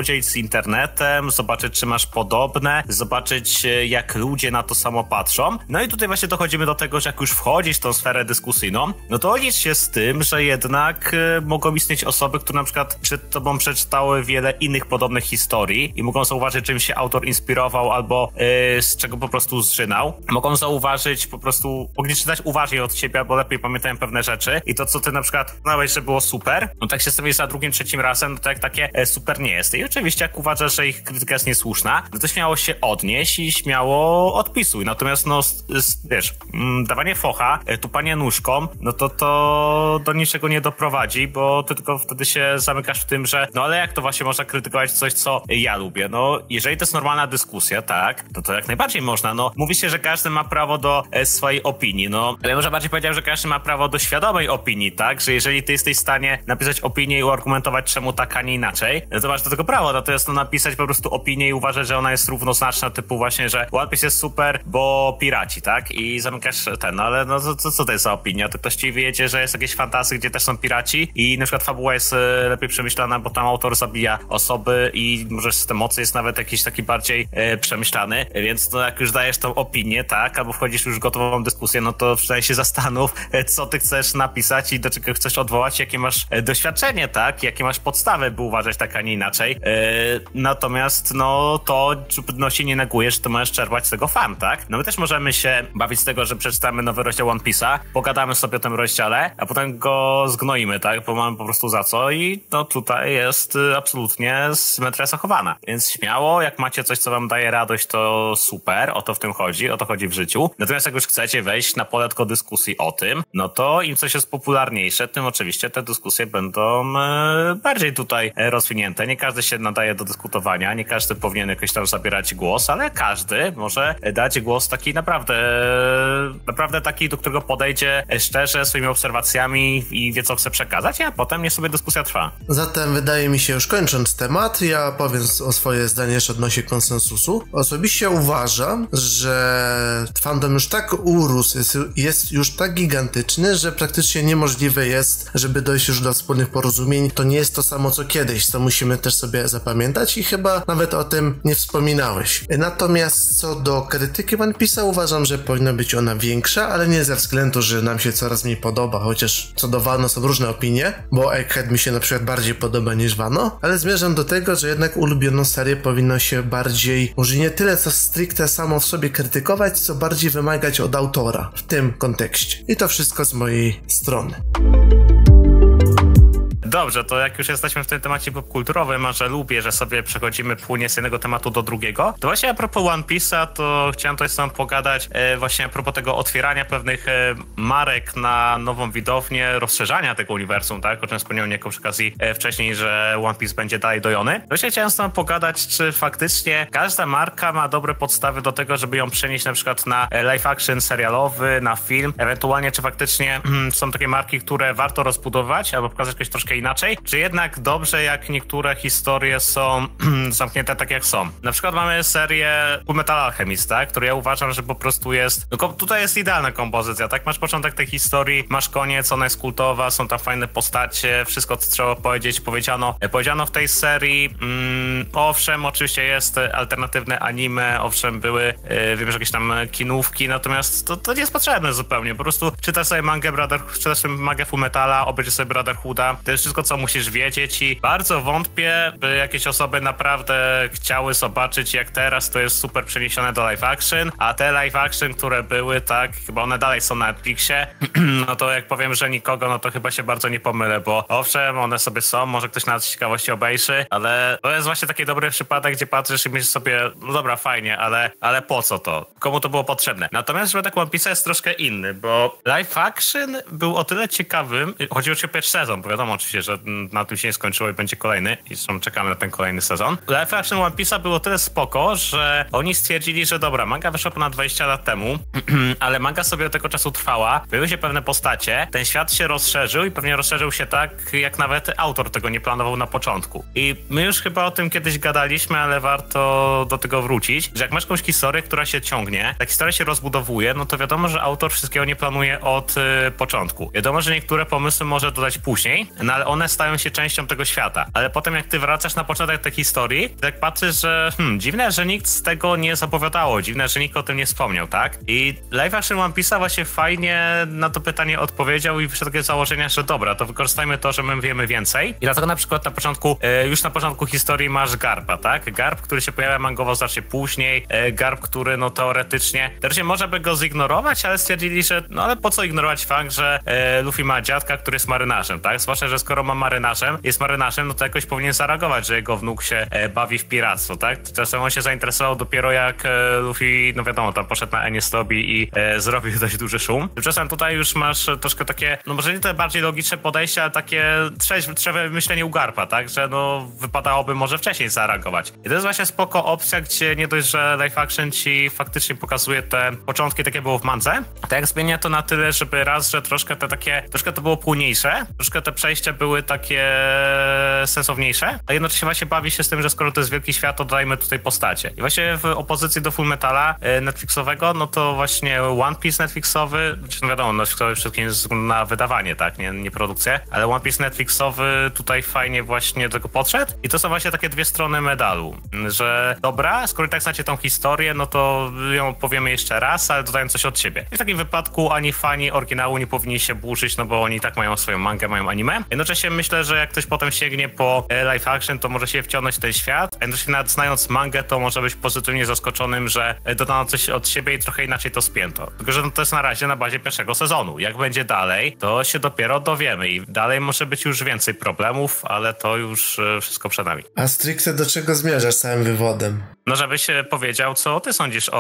podzielić z internetem, zobaczyć, czy masz podobne, zobaczyć, jak ludzie na to samo patrzą. No i tutaj właśnie dochodzimy do tego, że jak już wchodzisz w tą sferę dyskusyjną, no to licz się z tym, że jednak y, mogą istnieć osoby, które na przykład przed tobą przeczytały wiele innych podobnych historii i mogą zauważyć, czym się autor inspirował albo y, z czego po prostu zżynał. Mogą zauważyć po prostu, mogli czytać uważniej od ciebie, albo lepiej pamiętają pewne rzeczy i to, co ty na przykład znałeś, że było super, no tak się stawisz za drugim, trzecim razem, no to jak takie e, super nie jest. I oczywiście jak uważasz, że ich krytyka jest niesłuszna, no to śmiało się odnieść i śmiało odpisuj. Natomiast no, s, s, wiesz, m, dawanie focha, e, tupanie nóżką, no to to do niczego nie doprowadzi, bo ty tylko wtedy się zamykasz w tym, że no ale jak to właśnie można krytykować coś, co ja lubię? No jeżeli to jest normalna dyskusja, tak, no to jak najbardziej można. No mówi się, że każdy ma prawo do e, swojej opinii, no ale może bardziej powiedział, że każdy ma prawo do świadomej opinii, tak, że jeżeli ty jesteś w stanie napisać opinię i uargumentować, czemu tak, a nie inaczej, no to masz do tego prawo, natomiast no napisać po prostu opinię i uważać, że ona jest równoznaczna, typu właśnie, że One Piece jest super, bo piraci, tak, i zamykasz ten, no ale no to, to co to jest za opinia? To ktoś ci wiedzie, że jest jakieś fantasy, gdzie też są piraci i na przykład fabuła jest e, lepiej przemyślana, bo tam autor zabija osoby i może system mocy jest nawet jakiś taki bardziej e, przemyślany, więc no jak już dajesz tą opinię, tak, albo wchodzisz już w gotową dyskusję, no to przynajmniej się zastanów, e, co ty chcesz napisać i do czego chcesz odwołać, jakie masz e, doświadczenie, tak, jakie masz podstawy, by uważać tak, a nie inaczej. E, natomiast no to no się nie neguje, że ty możesz czerpać z tego fan, tak? No my też możemy się bawić z tego, że przeczytamy nowy rozdział One Piece'a, pogadamy sobie o tym rozdziale, a potem go zgnoimy, tak? Bo mamy po prostu za co i no tutaj jest y, absolutnie symetria zachowana. Więc śmiało, jak macie coś, co wam daje radość, to super, o to w tym chodzi, o to chodzi w życiu. Natomiast jak już chcecie wejść na poletko dyskusji o tym, no to im coś jest popularniejsze, tym oczywiście te dyskusje będą y, bardziej tutaj rozwinięte. Nie każdy się nadaje do dyskutowania, nie każdy powinien jakoś tam zabierać głos, ale każdy może dać głos taki naprawdę, naprawdę taki, do którego podejdzie szczerze swoimi obserwacjami i wie, co chce przekazać, a potem niech sobie dyskusja trwa. Zatem wydaje mi się, już kończąc temat, ja powiem o swoje zdanie jeszcze odnośnie konsensusu. Osobiście uważam, że fandom już tak urósł, jest, jest już tak gigantyczny, że praktycznie niemożliwe jest, żeby dojść już do wspólnych porozumień. To nie jest to samo, co kiedyś, to musimy też sobie zapamiętać i chyba nawet o tym nie wspominałeś. Natomiast co do krytyki One Piece'a, uważam, że powinna być ona większa, ale nie ze względu, że nam się coraz mniej podoba, chociaż co do Wano są różne opinie, bo Egghead mi się na przykład bardziej podoba niż Wano, ale zmierzam do tego, że jednak ulubioną serię powinno się bardziej, może nie tyle co stricte samo w sobie krytykować, co bardziej wymagać od autora w tym kontekście. I to wszystko z mojej strony. Dobrze, to jak już jesteśmy w tym temacie popkulturowym, a że lubię, że sobie przechodzimy płynnie z jednego tematu do drugiego, to właśnie a propos One Piece'a, to chciałem tutaj z tobą pogadać e, właśnie a propos tego otwierania pewnych e, marek na nową widownię, rozszerzania tego uniwersum, tak, o czym wspomniałem jako przy okazji e, wcześniej, że One Piece będzie dalej dojony. Właśnie chciałem z tobą pogadać, czy faktycznie każda marka ma dobre podstawy do tego, żeby ją przenieść na przykład na live action serialowy, na film, ewentualnie czy faktycznie mm, są takie marki, które warto rozbudować albo pokazać jakoś troszkę inaczej, czy jednak dobrze, jak niektóre historie są zamknięte tak, jak są. Na przykład mamy serię Fullmetal Alchemist, tak, który ja uważam, że po prostu jest, no tutaj jest idealna kompozycja, tak, masz początek tej historii, masz koniec, ona jest kultowa, są tam fajne postacie, wszystko, co trzeba powiedzieć, powiedziano, powiedziano w tej serii. Mm, owszem, oczywiście jest alternatywne anime, owszem, były, yy, wiem, że jakieś tam kinówki, natomiast to, to nie jest potrzebne zupełnie, po prostu czytasz sobie mangę Brother, czytasz sobie mangę Fullmetala, obejrzysz sobie Brotherhooda, to jest wszystko, co musisz wiedzieć i bardzo wątpię, by jakieś osoby naprawdę chciały zobaczyć, jak teraz to jest super przeniesione do live action, a te live action, które były, tak, chyba one dalej są na Netflixie, no to jak powiem, że nikogo, no to chyba się bardzo nie pomylę, bo owszem, one sobie są, może ktoś nawet z ciekawości obejrzy, ale to jest właśnie taki dobry przypadek, gdzie patrzysz i myślisz sobie, no dobra, fajnie, ale, ale po co to? Komu to było potrzebne? Natomiast przypadek One Piece'a jest troszkę inny, bo live action był o tyle ciekawym, chodziło o pierwszy sezon, bo wiadomo oczywiście, że na tym się nie skończyło i będzie kolejny i zresztą czekamy na ten kolejny sezon. Live action One Piece'a było tyle spoko, że oni stwierdzili, że dobra, manga wyszła ponad dwadzieścia lat temu, ale manga sobie do tego czasu trwała, były się pewne postacie, ten świat się rozszerzył i pewnie rozszerzył się tak, jak nawet autor tego nie planował na początku. I my już chyba o tym kiedyś gadaliśmy, ale warto do tego wrócić, że jak masz jakąś historię, która się ciągnie, ta historia się rozbudowuje, no to wiadomo, że autor wszystkiego nie planuje od y, początku. Wiadomo, że niektóre pomysły może dodać później, no ale one stają się częścią tego świata. Ale potem jak ty wracasz na początek tej historii, tak patrzysz, że hmm, dziwne, że nikt z tego nie zapowiadało, dziwne, że nikt o tym nie wspomniał, tak? I live action One Piece'a właśnie fajnie na to pytanie odpowiedział i wyszedł takie założenia, że dobra, to wykorzystajmy to, że my wiemy więcej. I dlatego na przykład na początku, e, już na początku historii masz Garpa, tak? Garp, który się pojawia mangowo znacznie później, e, Garp, który no teoretycznie, teoretycznie można by go zignorować, ale stwierdzili, że no ale po co ignorować fakt, że e, Luffy ma dziadka, który jest marynarzem, tak? Zwłaszcza, że skoro ma marynarzem, jest marynarzem, no to jakoś powinien zareagować, że jego wnuk się e, bawi w piractwo, tak? Czasem on się zainteresował dopiero jak e, Luffy, no wiadomo, tam poszedł na Enies Lobby i e, zrobił dość duży szum. Tymczasem tutaj już masz troszkę takie, no może nie te bardziej logiczne podejście, ale takie trzeźwe myślenie u Garpa, tak? Że no wypadałoby może wcześniej zareagować. I to jest właśnie spoko opcja, gdzie nie dość, że live action ci faktycznie pokazuje te początki, takie było w mandze, tak jak zmienia to na tyle, żeby raz, że troszkę te takie, troszkę to było płynniejsze, troszkę te przejścia były takie sensowniejsze, a jednocześnie właśnie bawi się z tym, że skoro to jest wielki świat, to dajmy tutaj postacie. I właśnie w opozycji do Full Metala e, Netflixowego, no to właśnie One Piece Netflixowy, znaczy no wiadomo, Netflixowy wszystkim jest na wydawanie, tak, nie, nie produkcję, ale One Piece Netflixowy tutaj fajnie właśnie do tego podszedł i to są właśnie takie dwie strony medalu, że dobra, skoro i tak znacie tą historię, no to ją powiemy jeszcze raz, ale dodając coś od siebie. I w takim wypadku ani fani oryginału nie powinni się burzyć, no bo oni tak mają swoją mangę, mają anime. Jednocześnie myślę, że jak ktoś potem sięgnie po live action, to może się wciągnąć w ten świat, a jednocześnie nawet znając mangę, to może być pozytywnie zaskoczonym, że dodano coś od siebie i trochę inaczej to spięto. Tylko, że no to jest na razie na bazie pierwszego sezonu. Jak będzie dalej, to się dopiero dowiemy i dalej może być już więcej problemów, ale to już wszystko przed nami. A stricte do czego zmierzasz całym wywodem? No żebyś powiedział, co ty sądzisz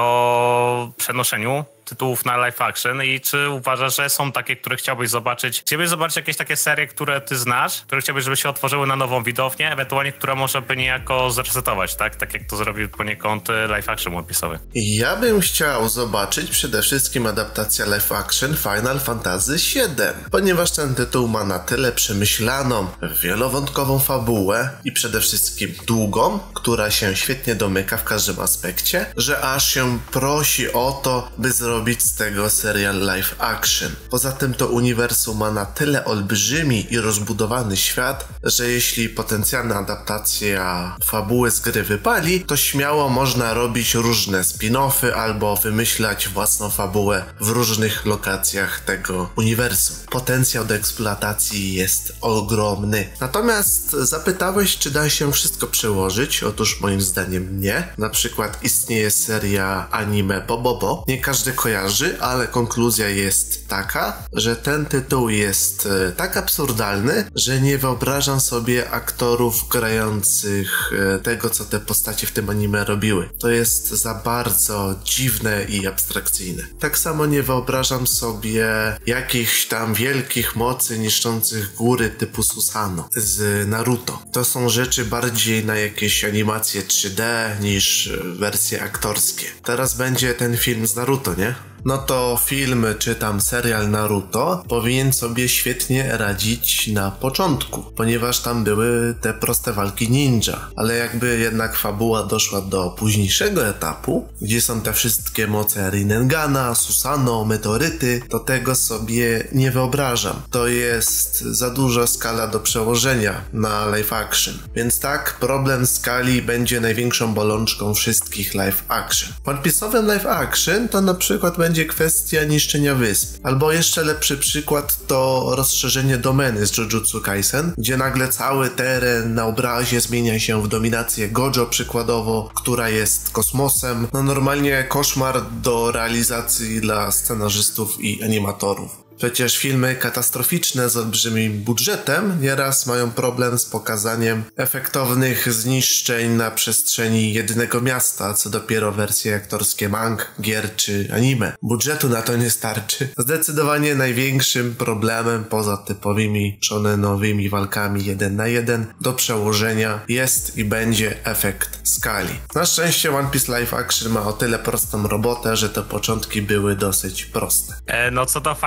o przenoszeniu tytułów na live action i czy uważasz, że są takie, które chciałbyś zobaczyć? Chciałbyś zobaczyć jakieś takie serie, które ty znasz, które chciałbyś, żeby się otworzyły na nową widownię, ewentualnie które może by niejako zresetować, tak? Tak jak to zrobił poniekąd live action One Piece'owy. Ja bym chciał zobaczyć przede wszystkim adaptację live action Final Fantasy siedem, ponieważ ten tytuł ma na tyle przemyślaną, wielowątkową fabułę i przede wszystkim długą, która się świetnie domyka w każdym aspekcie, że aż się prosi o to, by zrobić z tego serial live action. Poza tym to uniwersum ma na tyle olbrzymi i rozbudowany świat, że jeśli potencjalna adaptacja fabuły z gry wypali, to śmiało można robić różne spin-offy albo wymyślać własną fabułę w różnych lokacjach tego uniwersum. Potencjał do eksploatacji jest ogromny. Natomiast zapytałeś, czy da się wszystko przełożyć? Otóż moim zdaniem nie. Na przykład istnieje seria anime Bobobo. Nie każdy kojarzy, ale konkluzja jest taka, że ten tytuł jest e, tak absurdalny, że nie wyobrażam sobie aktorów grających e, tego, co te postacie w tym anime robiły. To jest za bardzo dziwne i abstrakcyjne. Tak samo nie wyobrażam sobie jakichś tam wielkich mocy niszczących góry typu Susano z Naruto. To są rzeczy bardziej na jakieś animacje trzy D niż wersje aktorskie. Teraz będzie ten film z Naruto, nie? No to film czy tam serial Naruto powinien sobie świetnie radzić na początku, ponieważ tam były te proste walki ninja, ale jakby jednak fabuła doszła do późniejszego etapu, gdzie są te wszystkie moce Rinengana, Susano, meteoryty, to tego sobie nie wyobrażam. To jest za duża skala do przełożenia na live action, więc tak, problem skali będzie największą bolączką wszystkich live action. One Piece'owym live action to na przykład będzie będzie kwestia niszczenia wysp. Albo jeszcze lepszy przykład to rozszerzenie domeny z Jujutsu Kaisen, gdzie nagle cały teren na obrazie zmienia się w dominację Gojo przykładowo, która jest kosmosem. No normalnie koszmar do realizacji dla scenarzystów i animatorów. Przecież filmy katastroficzne z olbrzymim budżetem nieraz mają problem z pokazaniem efektownych zniszczeń na przestrzeni jednego miasta, co dopiero wersje aktorskie mang, gier czy anime. Budżetu na to nie starczy. Zdecydowanie największym problemem poza typowymi shonenowymi walkami jeden na jeden do przełożenia jest i będzie efekt skali. Na szczęście One Piece Live Action ma o tyle prostą robotę, że te początki były dosyć proste. E, no co do finala,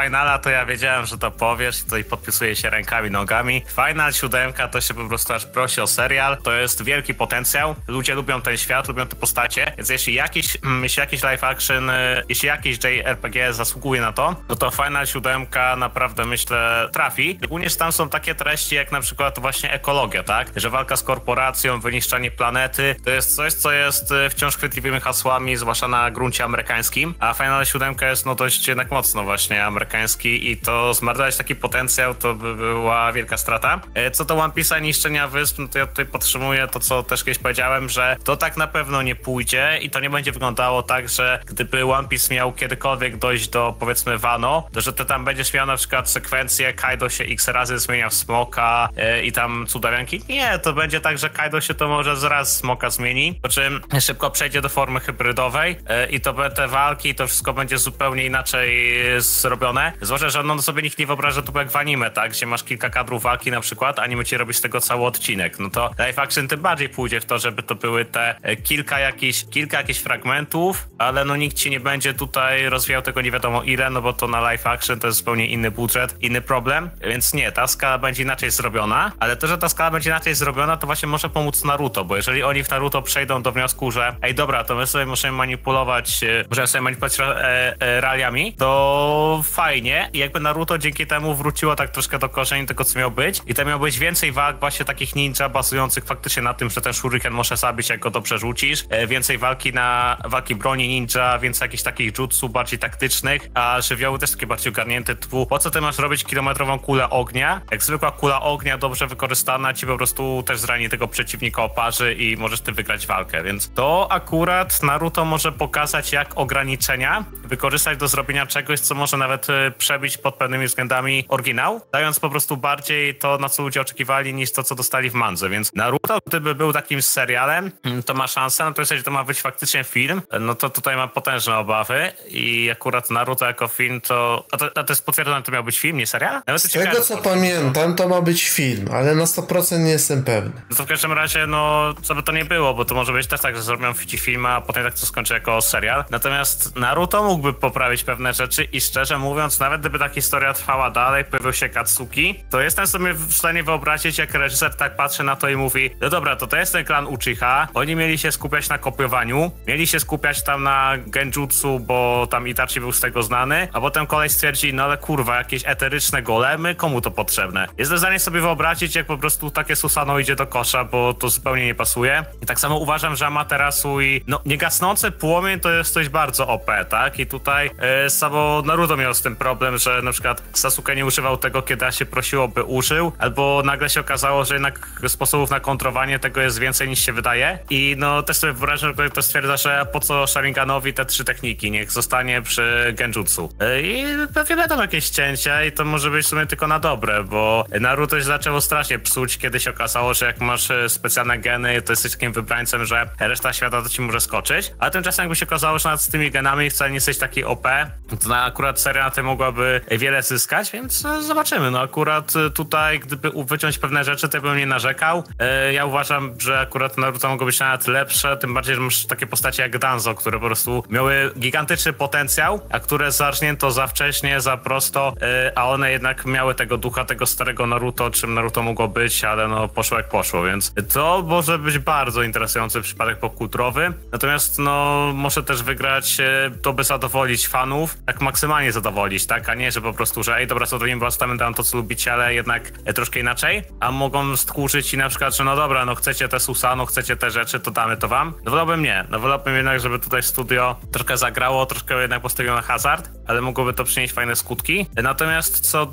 to ja wiedziałem, że to powiesz i tutaj podpisuję się rękami, nogami. Final siedem to się po prostu aż prosi o serial. To jest wielki potencjał. Ludzie lubią ten świat, lubią te postacie, więc jeśli jakiś, jeśli jakiś live action, jeśli jakiś J R P G zasługuje na to, no to Final siedem naprawdę myślę trafi. Szczególnie, że tam są takie treści jak na przykład właśnie ekologia, tak? Że walka z korporacją, wyniszczanie planety, to jest coś, co jest wciąż chwytliwymi hasłami, zwłaszcza na gruncie amerykańskim, a Final siedem jest no dość jednak mocno właśnie amerykański i to zmarnować taki potencjał to by była wielka strata. Co do One Piece'a i niszczenia wysp, no to ja tutaj podtrzymuję to, co też kiedyś powiedziałem, że to tak na pewno nie pójdzie i to nie będzie wyglądało tak, że gdyby One Piece miał kiedykolwiek dojść do powiedzmy Wano, to że ty tam będziesz miał na przykład sekwencję Kaido się x razy zmienia w smoka yy, i tam cudawianki. Nie, to będzie tak, że Kaido się to może zaraz smoka zmieni, po czym szybko przejdzie do formy hybrydowej yy, i to te walki i to wszystko będzie zupełnie inaczej zrobione. Zwłaszcza, że no sobie nikt nie wyobraża tu jak w anime, tak? Gdzie masz kilka kadrów walki na przykład, anime ci robi z tego cały odcinek. No to live action tym bardziej pójdzie w to, żeby to były te kilka jakichś, kilka jakichś fragmentów, ale no nikt ci nie będzie tutaj rozwijał tego nie wiadomo ile, no bo to na live action to jest zupełnie inny budżet, inny problem, więc nie, ta skala będzie inaczej zrobiona, ale to, że ta skala będzie inaczej zrobiona, to właśnie może pomóc Naruto, bo jeżeli oni w Naruto przejdą do wniosku, że ej dobra, to my sobie możemy manipulować, możemy sobie manipulować e, e, realiami, to fajnie i jakby Naruto dzięki temu wróciło tak troszkę do korzeni tego, co miał być i to miał być więcej walk właśnie takich ninja bazujących faktycznie na tym, że ten shuriken może zabić, jak go to przerzucisz, e, więcej walki na walki broni ninja, więcej jakichś takich jutsu bardziej taktycznych, a żywioły też takie bardziej ogarnięte typu, po co ty masz robić kilometrową kulę ognia? Jak zwykła kula ognia dobrze wykorzystana ci po prostu też zrani tego przeciwnika oparzy i możesz ty wygrać walkę, więc to akurat Naruto może pokazać, jak ograniczenia wykorzystać do zrobienia czegoś, co może nawet przebić pod pewnymi względami oryginał, dając po prostu bardziej to, na co ludzie oczekiwali, niż to, co dostali w mandze, więc Naruto, gdyby był takim serialem, to ma szansę, natomiast jeśli to ma być faktycznie film, no to tutaj mam potężne obawy i akurat Naruto jako film to... A to, a to jest potwierdzone, to miał być film, nie serial? Nawet Z tego, co pamiętam, to ma być film, ale na sto procent nie jestem pewny. No to w każdym razie, no, co by to nie było, bo to może być też tak, że zrobią ci film, a potem tak to skończy jako serial. Natomiast Naruto mógłby poprawić pewne rzeczy i szczerze mówiąc, nawet gdyby ta historia trwała dalej, pojawił się Katsuki, to jestem sobie w stanie wyobrazić, jak reżyser tak patrzy na to i mówi, no dobra, to to jest ten klan Uchiha, oni mieli się skupiać na kopiowaniu, mieli się skupiać tam na genjutsu, bo tam Itachi był z tego znany, a potem koleś stwierdzi, no ale kurwa, jakieś eteryczne golemy, komu to potrzebne? Jestem w stanie sobie wyobrazić, jak po prostu takie Susanoo idzie do kosza, bo to zupełnie nie pasuje. I tak samo uważam, że Amaterasu i no niegasnący płomień to jest coś bardzo O P, tak? I tutaj e, samo Naruto miał z tym problem, że na przykład Sasuke nie używał tego, kiedy się prosiło, by użył, albo nagle się okazało, że jednak sposobów na kontrowanie tego jest więcej niż się wydaje. I no też sobie wyobrażam, że ktoś stwierdza, że po co Sharinganowi te trzy techniki, niech zostanie przy genjutsu. E, I pewnie będą jakieś cięcia i to może być w sumie tylko na dobre, bo Naruto się zaczęło strasznie psuć, kiedy się okazało, że jak masz specjalne geny, to jesteś takim wybrańcem, że reszta świata to ci może skoczyć, a tymczasem jakby się okazało, że nawet z tymi genami wcale nie jesteś taki O P, to na akurat seria na tym mogłaby wiele zyskać, więc zobaczymy. No akurat tutaj, gdyby wyciąć pewne rzeczy, to bym nie narzekał. Ja uważam, że akurat Naruto mogło być nawet lepsze, tym bardziej, że masz takie postacie jak Danzo, które po prostu miały gigantyczny potencjał, a które zarżnięto za wcześnie, za prosto, a one jednak miały tego ducha, tego starego Naruto, czym Naruto mogło być, ale no poszło jak poszło, więc to może być bardzo interesujący przypadek popkulturowy. Natomiast no może też wygrać to, by zadowolić fanów, tak maksymalnie zadowolić, tak, a nie, że po prostu, że ej, dobra, zadowolimy was, tam dam to, co lubicie, ale jednak troszkę inaczej, a mogą stkurzyć i na przykład, że no dobra, no chcecie te Susanoo, chcecie te rzeczy, to damy to wam. No wolałbym nie, no wolałbym jednak, żeby tutaj studio troszkę zagrało, troszkę jednak postawiło na hazard, ale mogłoby to przynieść fajne skutki. Natomiast co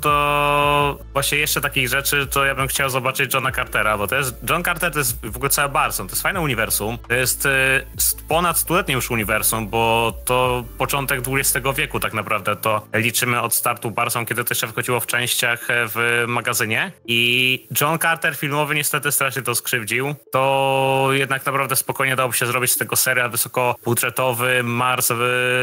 do właśnie jeszcze takich rzeczy, to ja bym chciał zobaczyć Johna Cartera, bo to jest, John Carter to jest w ogóle całe Barson, to jest fajne uniwersum, to jest y, ponad stuletnie już uniwersum, bo to początek dwudziestego wieku tak naprawdę to liczymy od startu Barson, kiedy to jeszcze wychodziło w częściach w magazynie i John Carter filmowy niestety strasznie to skrzywdził, to jednak naprawdę spokojnie dałoby się zrobić z tego serial wysokobudżetowy, Mars, y,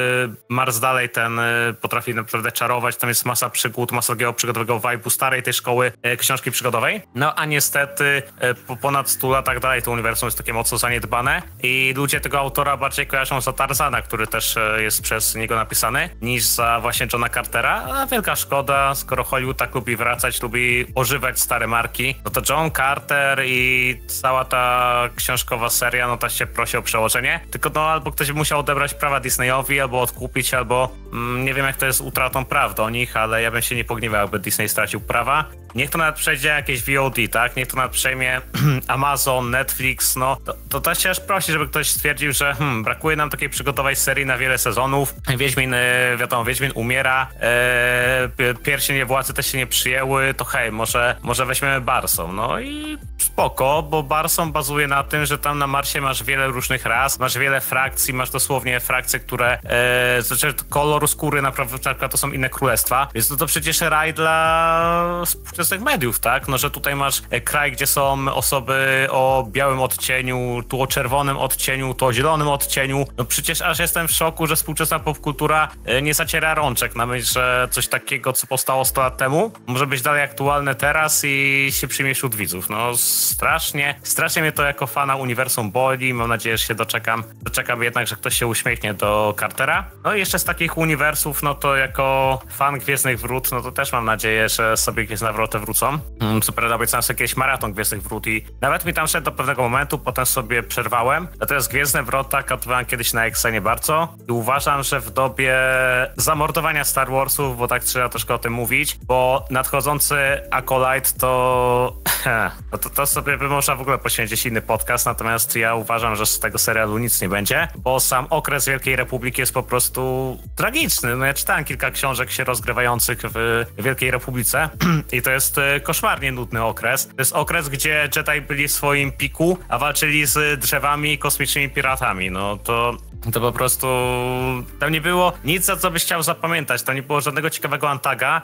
Mars dalej ten y, potrafi naprawdę czarować, tam jest masa przygód, masa takiego przygodowego vibe'u starej tej szkoły y, książki przygodowej, no a niestety y, po ponad stu latach dalej to uniwersum jest takie mocno zaniedbane i ludzie tego autora bardziej kojarzą za Tarzana, który też y, jest przez niego napisany, niż za właśnie Johna Cartera a wielka szkoda, skoro Hollywood tak lubi wracać, lubi ożywać stare marki, no to John Carter i cała ta książkowa seria, no to się prosi o przełożenie, tylko no albo ktoś by musiał odebrać prawa Disneyowi, albo odkupić, albo mm, nie wiem jak to jest utratą praw do nich, ale ja bym się nie pogniewał, jakby Disney stracił prawa. Niech to nawet przejdzie jakieś V O D, tak? Niech to nawet przejmie Amazon, Netflix, no to, to też się aż prosi, żeby ktoś stwierdził, że hmm, brakuje nam takiej przygotowej serii na wiele sezonów. Wiedźmin, e, wiadomo, Wiedźmin umiera, e, Pierścienie Władzy też się nie przyjęły, to hej, może, może weźmiemy Barson, no i spoko, bo Barson bazuje na tym, że tam na Marsie masz wiele różnych ras, masz wiele frakcji, masz dosłownie frakcje, które e, znaczy kolor skóry naprawdę to są inne królestwa, więc no to przecież raj dla współczesnych mediów, tak? No, że tutaj masz kraj, gdzie są osoby o białym odcieniu, tu o czerwonym odcieniu, tu o zielonym odcieniu, no przecież aż jestem w szoku, że współczesna popkultura nie zaciera rączek na myśl, że coś takiego, co powstało sto lat temu, może być dalej aktualne teraz i się przyjmie wśród widzów. No strasznie, strasznie mnie to jako fana uniwersum boli, mam nadzieję, że się doczekam, doczekam jednak, że ktoś się uśmiechnie do Cartera. No i jeszcze z takich uniwersów, no to jako fan Gwiezdnych Wrót, no to też mam nadzieję, że sobie Gwiezdne Wroty wrócą. Co prawda obiecałem sobie kiedyś maraton Gwiezdnych Wrót i nawet mi tam szedł do pewnego momentu, potem sobie przerwałem. Natomiast Gwiezdne Wrota katowałem kiedyś na Exenie bardzo i uważam, że w dobie zamordowania Star Warsów, bo tak trzeba troszkę o tym mówić, bo nadchodzący Acolyte to... no to, to sobie by można w ogóle poświęcić inny podcast, natomiast ja uważam, że z tego serialu nic nie będzie, bo sam okres Wielkiej Republiki jest po prostu tragiczny. No ja czytałem kilka książek się rozgrywających w Wielkiej Republice i to jest koszmarnie nudny okres. To jest okres, gdzie Jedi byli w swoim piku, a walczyli z drzewami i kosmicznymi piratami. No to... To po prostu tam nie było nic, za co byś chciał zapamiętać. Tam nie było żadnego ciekawego antaga,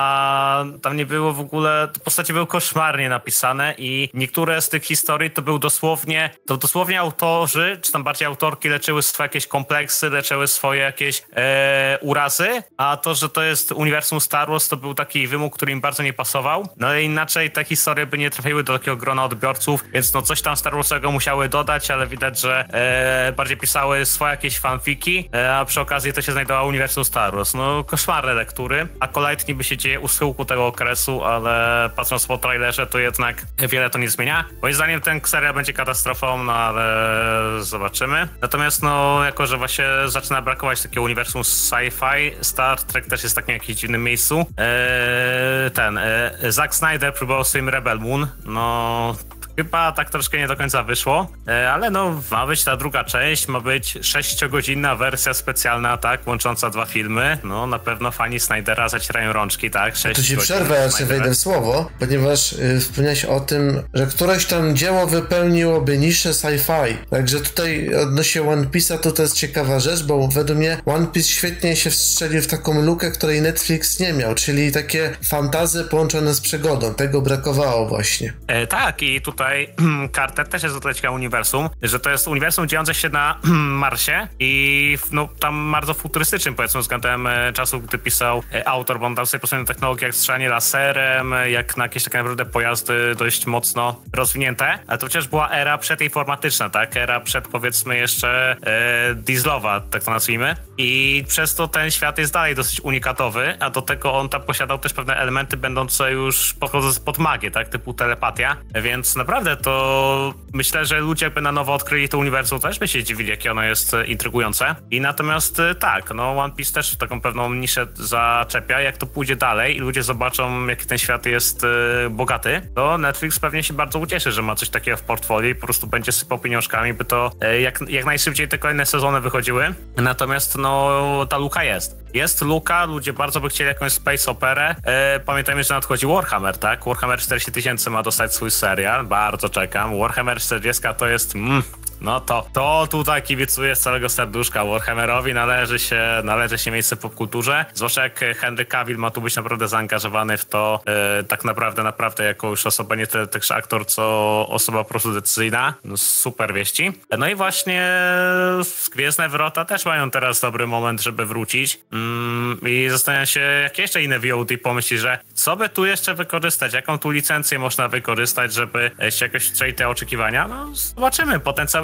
a tam nie było w ogóle... Te postacie były koszmarnie napisane i niektóre z tych historii to był dosłownie... To dosłownie autorzy, czy tam bardziej autorki leczyły swoje jakieś kompleksy, leczyły swoje jakieś e, urazy, a to, że to jest uniwersum Star Wars, to był taki wymóg, który im bardzo nie pasował. No i inaczej te historie by nie trafiły do takiego grona odbiorców, więc no coś tam Star Warsowego musiały dodać, ale widać, że e, bardziej pisały swoje jakieś fanfiki, a przy okazji to się znajdowało uniwersum Star Wars. No koszmarne lektury. Acolyte niby się dzieje u schyłku tego okresu, ale patrząc po trailerze, to jednak wiele to nie zmienia. Moim zdaniem ten serial będzie katastrofą, no ale zobaczymy. Natomiast no, jako że właśnie zaczyna brakować takiego uniwersum sci-fi, Star Trek też jest w takim jakimś dziwnym miejscu. Eee, ten, e, Zack Snyder próbował swoim Rebel Moon, no... Chyba tak troszkę nie do końca wyszło, ale no ma być ta druga część, ma być sześciogodzinna wersja specjalna, tak, łącząca dwa filmy. No na pewno fani Snydera zacierają rączki, tak? sześć tu ci przerwę, ja się wejdę w słowo, ponieważ y, wspomniałeś o tym, że któreś tam dzieło wypełniłoby niszę sci-fi. Także tutaj odnośnie One Piece'a to to jest ciekawa rzecz, bo według mnie One Piece świetnie się wstrzelił w taką lukę, której Netflix nie miał, czyli takie fantazy połączone z przygodą. Tego brakowało właśnie. E, tak i tutaj Carter też jest o tyle ciekawe uniwersum, że to jest uniwersum dziejące się na Marsie i no, tam bardzo futurystycznym, powiedzmy, względem czasu, gdy pisał autor, bo on tam sobie postawił technologię jak strzelanie laserem, jak na jakieś takie naprawdę pojazdy dość mocno rozwinięte, ale to przecież była era przedinformatyczna, tak? Era przed, powiedzmy, jeszcze e, dieslowa, tak to nazwijmy, i przez to ten świat jest dalej dosyć unikatowy, a do tego on tam posiadał też pewne elementy będące już podchodzące pod magię, tak? Typu telepatia, więc naprawdę to myślę, że ludzie jakby na nowo odkryli to uniwersum, też by się dziwili, jakie ono jest intrygujące. I natomiast tak, no One Piece też taką pewną niszę zaczepia. Jak to pójdzie dalej i ludzie zobaczą, jaki ten świat jest y, bogaty, to Netflix pewnie się bardzo ucieszy, że ma coś takiego w portfolio i po prostu będzie sypał pieniążkami, by to y, jak, jak najszybciej te kolejne sezony wychodziły. Natomiast no ta luka jest. Jest luka, ludzie bardzo by chcieli jakąś space operę. E, pamiętajmy, że nadchodzi Warhammer, tak? Warhammer czterdzieści tysięcy ma dostać swój serial. Bardzo czekam. Warhammer czterdzieści to jest... Mm, no to, to tutaj kibicuję z całego serduszka. Warhammerowi należy się, należy się miejsce w popkulturze. Zwłaszcza jak Henry Cavill ma tu być naprawdę zaangażowany w to, e, tak naprawdę, naprawdę jako już osoba, nie tyle też aktor, co osoba po prostu decyzyjna. No, super wieści. No i właśnie Gwiezdne Wrota też mają teraz dobry moment, żeby wrócić. Mm, I zastanawiam się, jakie jeszcze inne V O D pomyśli, że co by tu jeszcze wykorzystać, jaką tu licencję można wykorzystać, żeby się jakoś strzelić te oczekiwania. No zobaczymy. Potencjał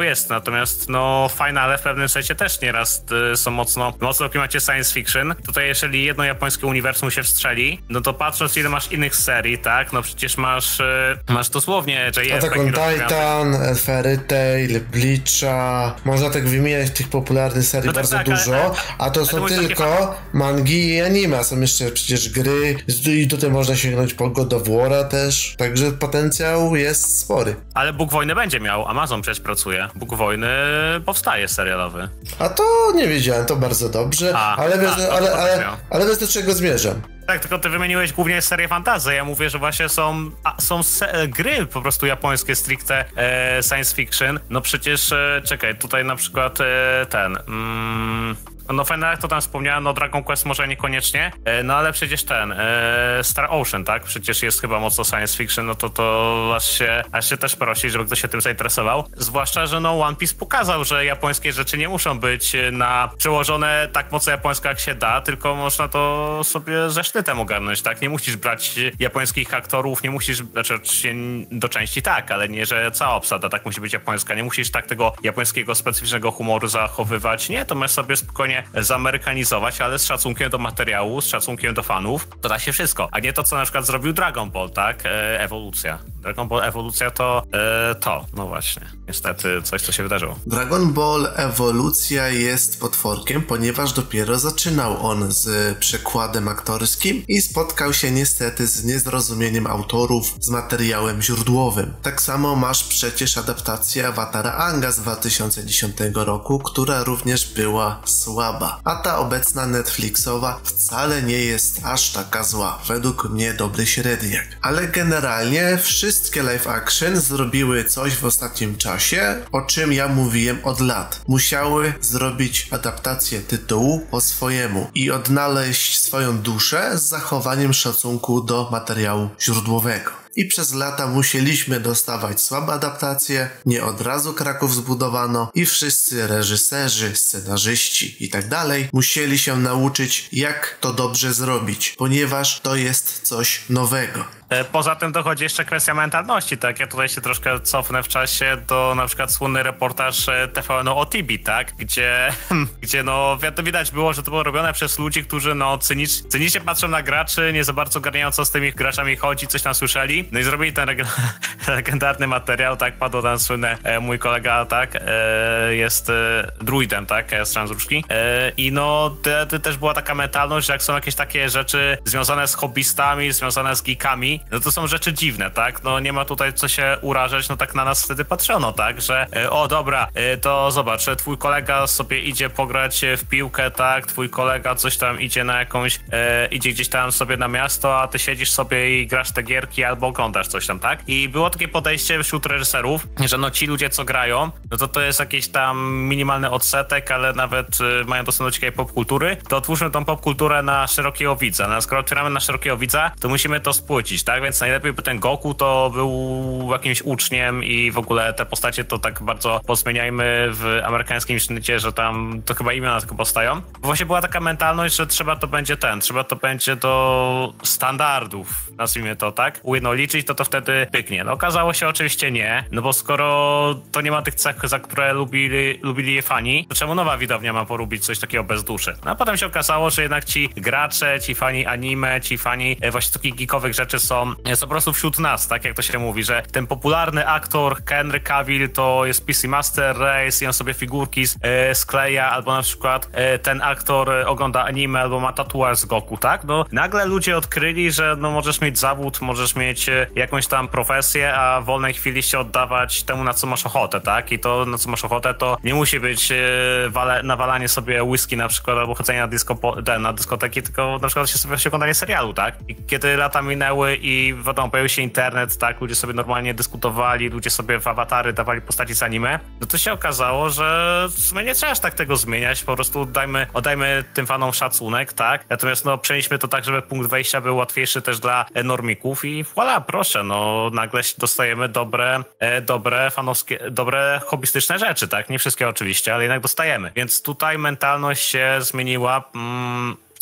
potencjał jest, natomiast no finale w pewnym sensie też nieraz y, są mocno, mocno w klimacie science fiction. Tutaj jeżeli jedno japońskie uniwersum się wstrzeli, no to patrząc ile masz innych serii, tak, no przecież masz, y, masz dosłownie J R P G. Attack on Titan, Fairy Tail, Bleacha, można tak wymieniać tych popularnych serii no tak, bardzo tak, dużo, ale, ale, a to są tylko mangi i anime, są jeszcze przecież gry i tutaj można sięgnąć po God of War'a też, także potencjał jest spory. Ale Bóg Wojny będzie miał, Amazon przecież pracuje. Bóg Wojny powstaje serialowy. A to nie wiedziałem, to bardzo dobrze, a, ale, wiesz, a, ale, ale, ale wiesz do czego zmierzam. Tak, tylko ty wymieniłeś głównie serię fantasy. Ja mówię, że właśnie są, a, są se- gry po prostu japońskie, stricte e, science fiction. No przecież, e, czekaj, tutaj na przykład e, ten... Mm, no Final to tam wspomniałem, no Dragon Quest może niekoniecznie, no ale przecież ten e, Star Ocean, tak? Przecież jest chyba mocno science fiction, no to to aż się, aż się też prosi, żeby ktoś się tym zainteresował. Zwłaszcza, że no One Piece pokazał, że japońskie rzeczy nie muszą być na przełożone tak mocno japońsko jak się da, tylko można to sobie ze sztytem ogarnąć, tak? Nie musisz brać japońskich aktorów, nie musisz, znaczy do części tak, ale nie, że cała obsada tak musi być japońska, nie musisz tak tego japońskiego specyficznego humoru zachowywać, nie, to możesz sobie spokojnie zamerykanizować, ale z szacunkiem do materiału, z szacunkiem do fanów, to da się wszystko. A nie to, co na przykład zrobił Dragon Ball, tak? E, ewolucja. Dragon Ball Ewolucja to e, to, no właśnie. Niestety coś, co się wydarzyło. Dragon Ball Ewolucja jest potworkiem, ponieważ dopiero zaczynał on z przekładem aktorskim i spotkał się niestety z niezrozumieniem autorów z materiałem źródłowym. Tak samo masz przecież adaptację Awatara Aanga z dwa tysiące dziesiątego roku, która również była słaba. A ta obecna Netflixowa wcale nie jest aż taka zła. Według mnie dobry średniak. Ale generalnie wszystkie live action zrobiły coś w ostatnim czasie, o czym ja mówiłem od lat. Musiały zrobić adaptację tytułu po swojemu i odnaleźć swoją duszę z zachowaniem szacunku do materiału źródłowego. I przez lata musieliśmy dostawać słabe adaptacje, nie od razu Kraków zbudowano i wszyscy reżyserzy, scenarzyści i tak dalej musieli się nauczyć, jak to dobrze zrobić, ponieważ to jest coś nowego. Poza tym dochodzi jeszcze kwestia mentalności, tak? Ja tutaj się troszkę cofnę w czasie do na przykład słynny reportaż T V N o Tibi, tak? Gdzie, gdzie no widać było, że to było robione przez ludzi, którzy no cynicz, cynicznie patrzą na graczy, nie za bardzo ogarniają, co z tymi graczami chodzi, coś tam słyszeli. No i zrobili ten reg- legendarny materiał, tak? Padł tam słynny e, mój kolega, tak? E, jest e, druidem, tak? Z Transruszki. E, I no te, te też była taka mentalność, że jak są jakieś takie rzeczy związane z hobbystami, związane z geekami, no to są rzeczy dziwne, tak? No nie ma tutaj co się urażać, no tak na nas wtedy patrzono, tak? Że e, o dobra, e, to zobacz, twój kolega sobie idzie pograć w piłkę, tak? Twój kolega coś tam idzie na jakąś, e, idzie gdzieś tam sobie na miasto, a ty siedzisz sobie i grasz te gierki albo oglądasz coś tam, tak? I było takie podejście wśród reżyserów, że no ci ludzie co grają, no to to jest jakiś tam minimalny odsetek, ale nawet e, mają dostęp do ciekawej popkultury, to otwórzmy tą popkulturę na szerokiego widza. No, skoro otwieramy na szerokiego widza, to musimy to spłycić, tak? Więc najlepiej by ten Goku to był jakimś uczniem i w ogóle te postacie to tak bardzo pozmieniajmy w amerykańskim sznycie, że tam to chyba imiona tylko powstają. Bo właśnie była taka mentalność, że trzeba to będzie ten, trzeba to będzie do standardów, nazwijmy to tak, ujednolicić, to to wtedy pyknie. No okazało się oczywiście nie, no bo skoro to nie ma tych cech, za które lubili, lubili je fani, to czemu nowa widownia ma polubić coś takiego bez duszy? No a potem się okazało, że jednak ci gracze, ci fani anime, ci fani właśnie takich geekowych rzeczy są jest po prostu wśród nas, tak jak to się mówi, że ten popularny aktor Henry Cavill to jest P C Master Race i on sobie figurki e, skleja, albo na przykład e, ten aktor ogląda anime albo ma tatuaż z Goku, tak? No nagle ludzie odkryli, że no możesz mieć zawód, możesz mieć e, jakąś tam profesję, a w wolnej chwili się oddawać temu, na co masz ochotę, tak? I to, na co masz ochotę, to nie musi być e, wale, nawalanie sobie whisky na przykład, albo chodzenie na, disco, po, na dyskoteki, tylko na przykład się sobie się oglądanie serialu, tak? I kiedy lata minęły i wiadomo, pojawił się internet, tak, ludzie sobie normalnie dyskutowali, ludzie sobie w awatary dawali postaci z anime, no to się okazało, że w sumie nie trzeba aż tak tego zmieniać, po prostu oddajmy, oddajmy tym fanom szacunek, tak, natomiast no przenieśmy to tak, żeby punkt wejścia był łatwiejszy też dla normików i voilà, proszę, no nagle dostajemy dobre, e, dobre fanowskie, dobre hobbystyczne rzeczy, tak, nie wszystkie oczywiście, ale jednak dostajemy, więc tutaj mentalność się zmieniła, mm,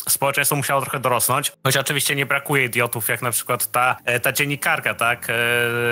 społeczeństwo musiało trochę dorosnąć, choć oczywiście nie brakuje idiotów, jak na przykład ta, ta dziennikarka, tak, e,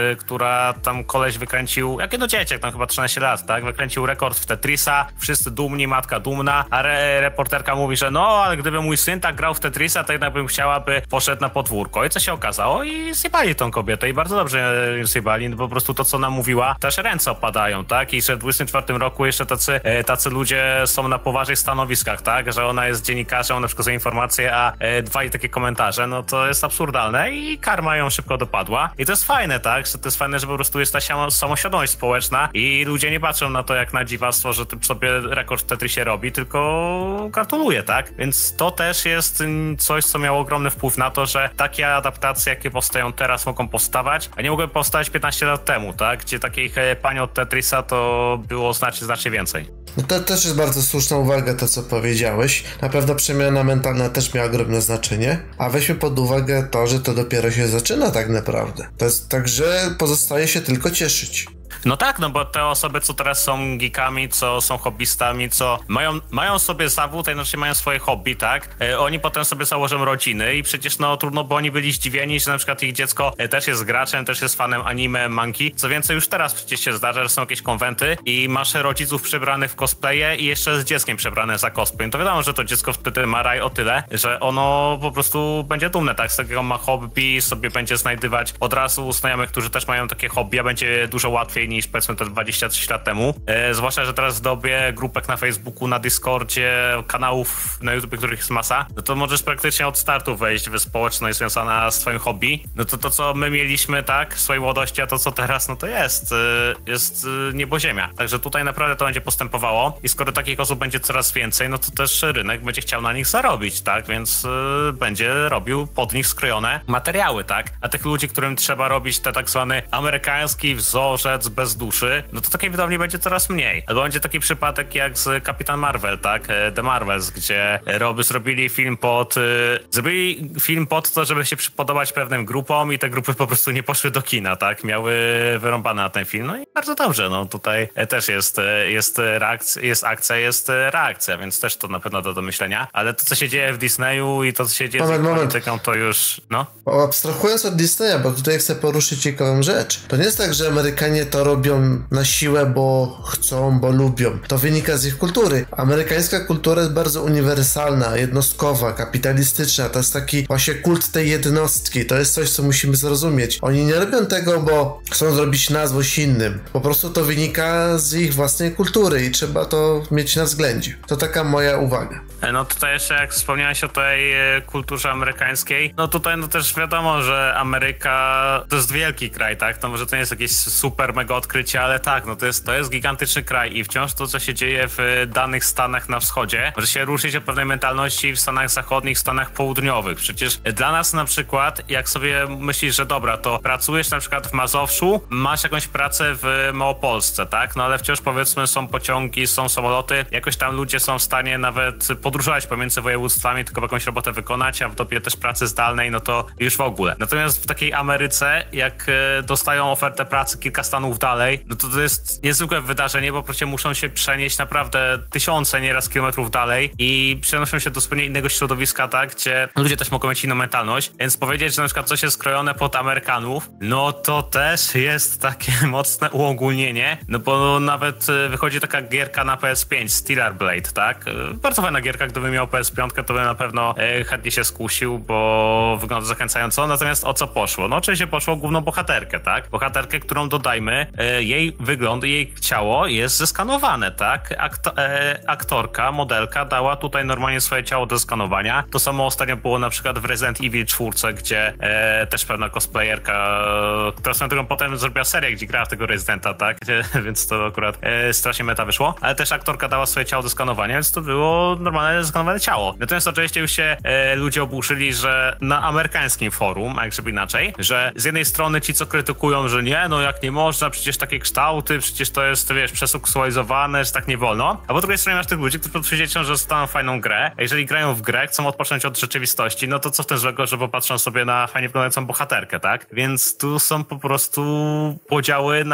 która tam koleś wykręcił, jak jedno dzieciak, tam chyba trzynaście lat, tak, wykręcił rekord w Tetrisa, wszyscy dumni, matka dumna, a re, reporterka mówi, że no, ale gdyby mój syn tak grał w Tetrisa, to jednak bym chciała, by poszedł na podwórko. I co się okazało? I zjebali tą kobietę i bardzo dobrze zjebali, no po prostu to, co nam mówiła, też ręce opadają, tak, i że w dwudziestym czwartym roku jeszcze tacy, tacy ludzie są na poważnych stanowiskach, tak, że ona jest dziennikarzem, na przykład za informacje, a e, dwa i takie komentarze, no to jest absurdalne i karma ją szybko dopadła. I to jest fajne, tak, że to jest fajne, że po prostu jest ta samoświadomość społeczna i ludzie nie patrzą na to jak na dziwactwo, że sobie rekord w Tetrisie robi, tylko gratuluję, tak, więc to też jest coś, co miało ogromny wpływ na to, że takie adaptacje, jakie powstają teraz, mogą powstawać, a nie mogły powstać piętnaście lat temu, tak, gdzie takich pań od Tetrisa to było znacznie, znacznie więcej. No to też jest bardzo słuszna uwaga to, co powiedziałeś. Na pewno przemiana mentalna też miała ogromne znaczenie, a weźmy pod uwagę to, że to dopiero się zaczyna tak naprawdę. To jest tak, że pozostaje się tylko cieszyć. No tak, no bo te osoby, co teraz są geekami, co są hobbystami, co mają, mają sobie zawód, a inaczej mają swoje hobby, tak? E, oni potem sobie założą rodziny i przecież no trudno, bo oni byli zdziwieni, że na przykład ich dziecko e, też jest graczem, też jest fanem anime, mangi. Co więcej, już teraz przecież się zdarza, że są jakieś konwenty i masz rodziców przebranych w cosplaye i jeszcze z dzieckiem przebrane za cosplay. To wiadomo, że to dziecko wtedy ma raj o tyle, że ono po prostu będzie dumne, tak? Z takiego ma hobby, sobie będzie znajdywać od razu znajomych, którzy też mają takie hobby, a będzie dużo łatwiej niż powiedzmy te dwadzieścia trzy lat temu. E, zwłaszcza, że teraz w dobie grupek na Facebooku, na Discordzie, kanałów na YouTube, których jest masa, no to możesz praktycznie od startu wejść w społeczność związana z twoim hobby. No to to, co my mieliśmy, tak, w swojej młodości, a to, co teraz, no to jest, e, jest e, niebo ziemia. Także tutaj naprawdę to będzie postępowało i skoro takich osób będzie coraz więcej, no to też rynek będzie chciał na nich zarobić, tak, więc e, będzie robił pod nich skrojone materiały, tak, a tych ludzi, którym trzeba robić te tak zwany amerykański wzorzec bez duszy, no to takiej wydawni będzie coraz mniej. Albo będzie taki przypadek jak z Kapitan Marvel, tak? The Marvels, gdzie roby zrobili film pod... Zrobili film pod to, żeby się przypodobać pewnym grupom i te grupy po prostu nie poszły do kina, tak? Miały wyrąbane na ten film. No i bardzo dobrze, no tutaj też jest, jest reakcja, jest akcja, jest reakcja, więc też to na pewno do, do myślenia. Ale to, co się dzieje w Disneyu i to, co się dzieje moment, z ich polityką, to już, no... Abstrahując od Disneya, bo tutaj chcę poruszyć ciekawą rzecz. To nie jest tak, że Amerykanie to robią na siłę, bo chcą, bo lubią. To wynika z ich kultury. Amerykańska kultura jest bardzo uniwersalna, jednostkowa, kapitalistyczna. To jest taki właśnie kult tej jednostki. To jest coś, co musimy zrozumieć. Oni nie robią tego, bo chcą zrobić na złość innym. Po prostu to wynika z ich własnej kultury i trzeba to mieć na względzie. To taka moja uwaga. No tutaj jeszcze jak wspomniałeś o tej kulturze amerykańskiej, no tutaj no też wiadomo, że Ameryka to jest wielki kraj, tak? To może to nie jest jakieś super mega odkrycie, ale tak, no to jest, to jest gigantyczny kraj i wciąż to, co się dzieje w danych stanach na wschodzie, może się ruszyć od pewnej mentalności w Stanach Zachodnich, w Stanach Południowych. Przecież dla nas na przykład, jak sobie myślisz, że dobra, to pracujesz na przykład w Mazowszu, masz jakąś pracę w Małopolsce, tak? No ale wciąż powiedzmy są pociągi, są samoloty, jakoś tam ludzie są w stanie nawet podróżować pomiędzy województwami, tylko jakąś robotę wykonać, a w dobie też pracy zdalnej, no to już w ogóle. Natomiast w takiej Ameryce, jak dostają ofertę pracy kilka stanów dalej, no to to jest niezwykłe wydarzenie, bo przecież muszą się przenieść naprawdę tysiące nieraz kilometrów dalej i przenoszą się do zupełnie innego środowiska, tak, gdzie ludzie też mogą mieć inną mentalność, więc powiedzieć, że na przykład coś jest skrojone pod Amerykanów, no to też jest takie mocne uogólnienie, no bo nawet wychodzi taka gierka na P S pięć, Stellar Blade, tak, bardzo fajna gierka, gdybym miał P S pięć, to bym na pewno chętnie się skusił, bo wygląda zachęcająco, natomiast o co poszło? No oczywiście poszło główną bohaterkę, tak, bohaterkę, którą dodajmy, jej wygląd, jej ciało jest zeskanowane, tak? Akto- e, aktorka, modelka dała tutaj normalnie swoje ciało do skanowania. To samo ostatnio było na przykład w Resident Evil cztery, gdzie e, też pewna cosplayerka, która swoją drogą potem zrobiła serię, gdzie grała w tego Residenta, tak? Więc to akurat e, strasznie meta wyszło. Ale też aktorka dała swoje ciało do skanowania, więc to było normalne zeskanowane ciało. Natomiast oczywiście już się e, ludzie oburzyli, że na amerykańskim forum, a jak żeby inaczej, że z jednej strony ci, co krytykują, że nie, no jak nie można, przecież takie kształty, przecież to jest, wiesz, przeseksualizowane, że tak nie wolno. A po drugiej stronie masz tych ludzi, którzy potwierdzą, że dostaną fajną grę. A jeżeli grają w grę, chcą odpocząć od rzeczywistości, no to co w tym złego, że popatrzą sobie na fajnie wyglądającą bohaterkę, tak? Więc tu są po prostu podziały na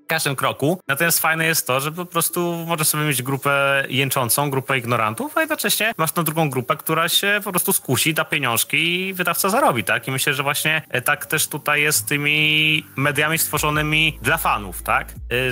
każdym kroku. Natomiast fajne jest to, że po prostu możesz sobie mieć grupę jęczącą, grupę ignorantów, a jednocześnie masz tą drugą grupę, która się po prostu skusi, da pieniążki i wydawca zarobi, tak? I myślę, że właśnie tak też tutaj jest z tymi mediami stworzonymi dla fanów, tak?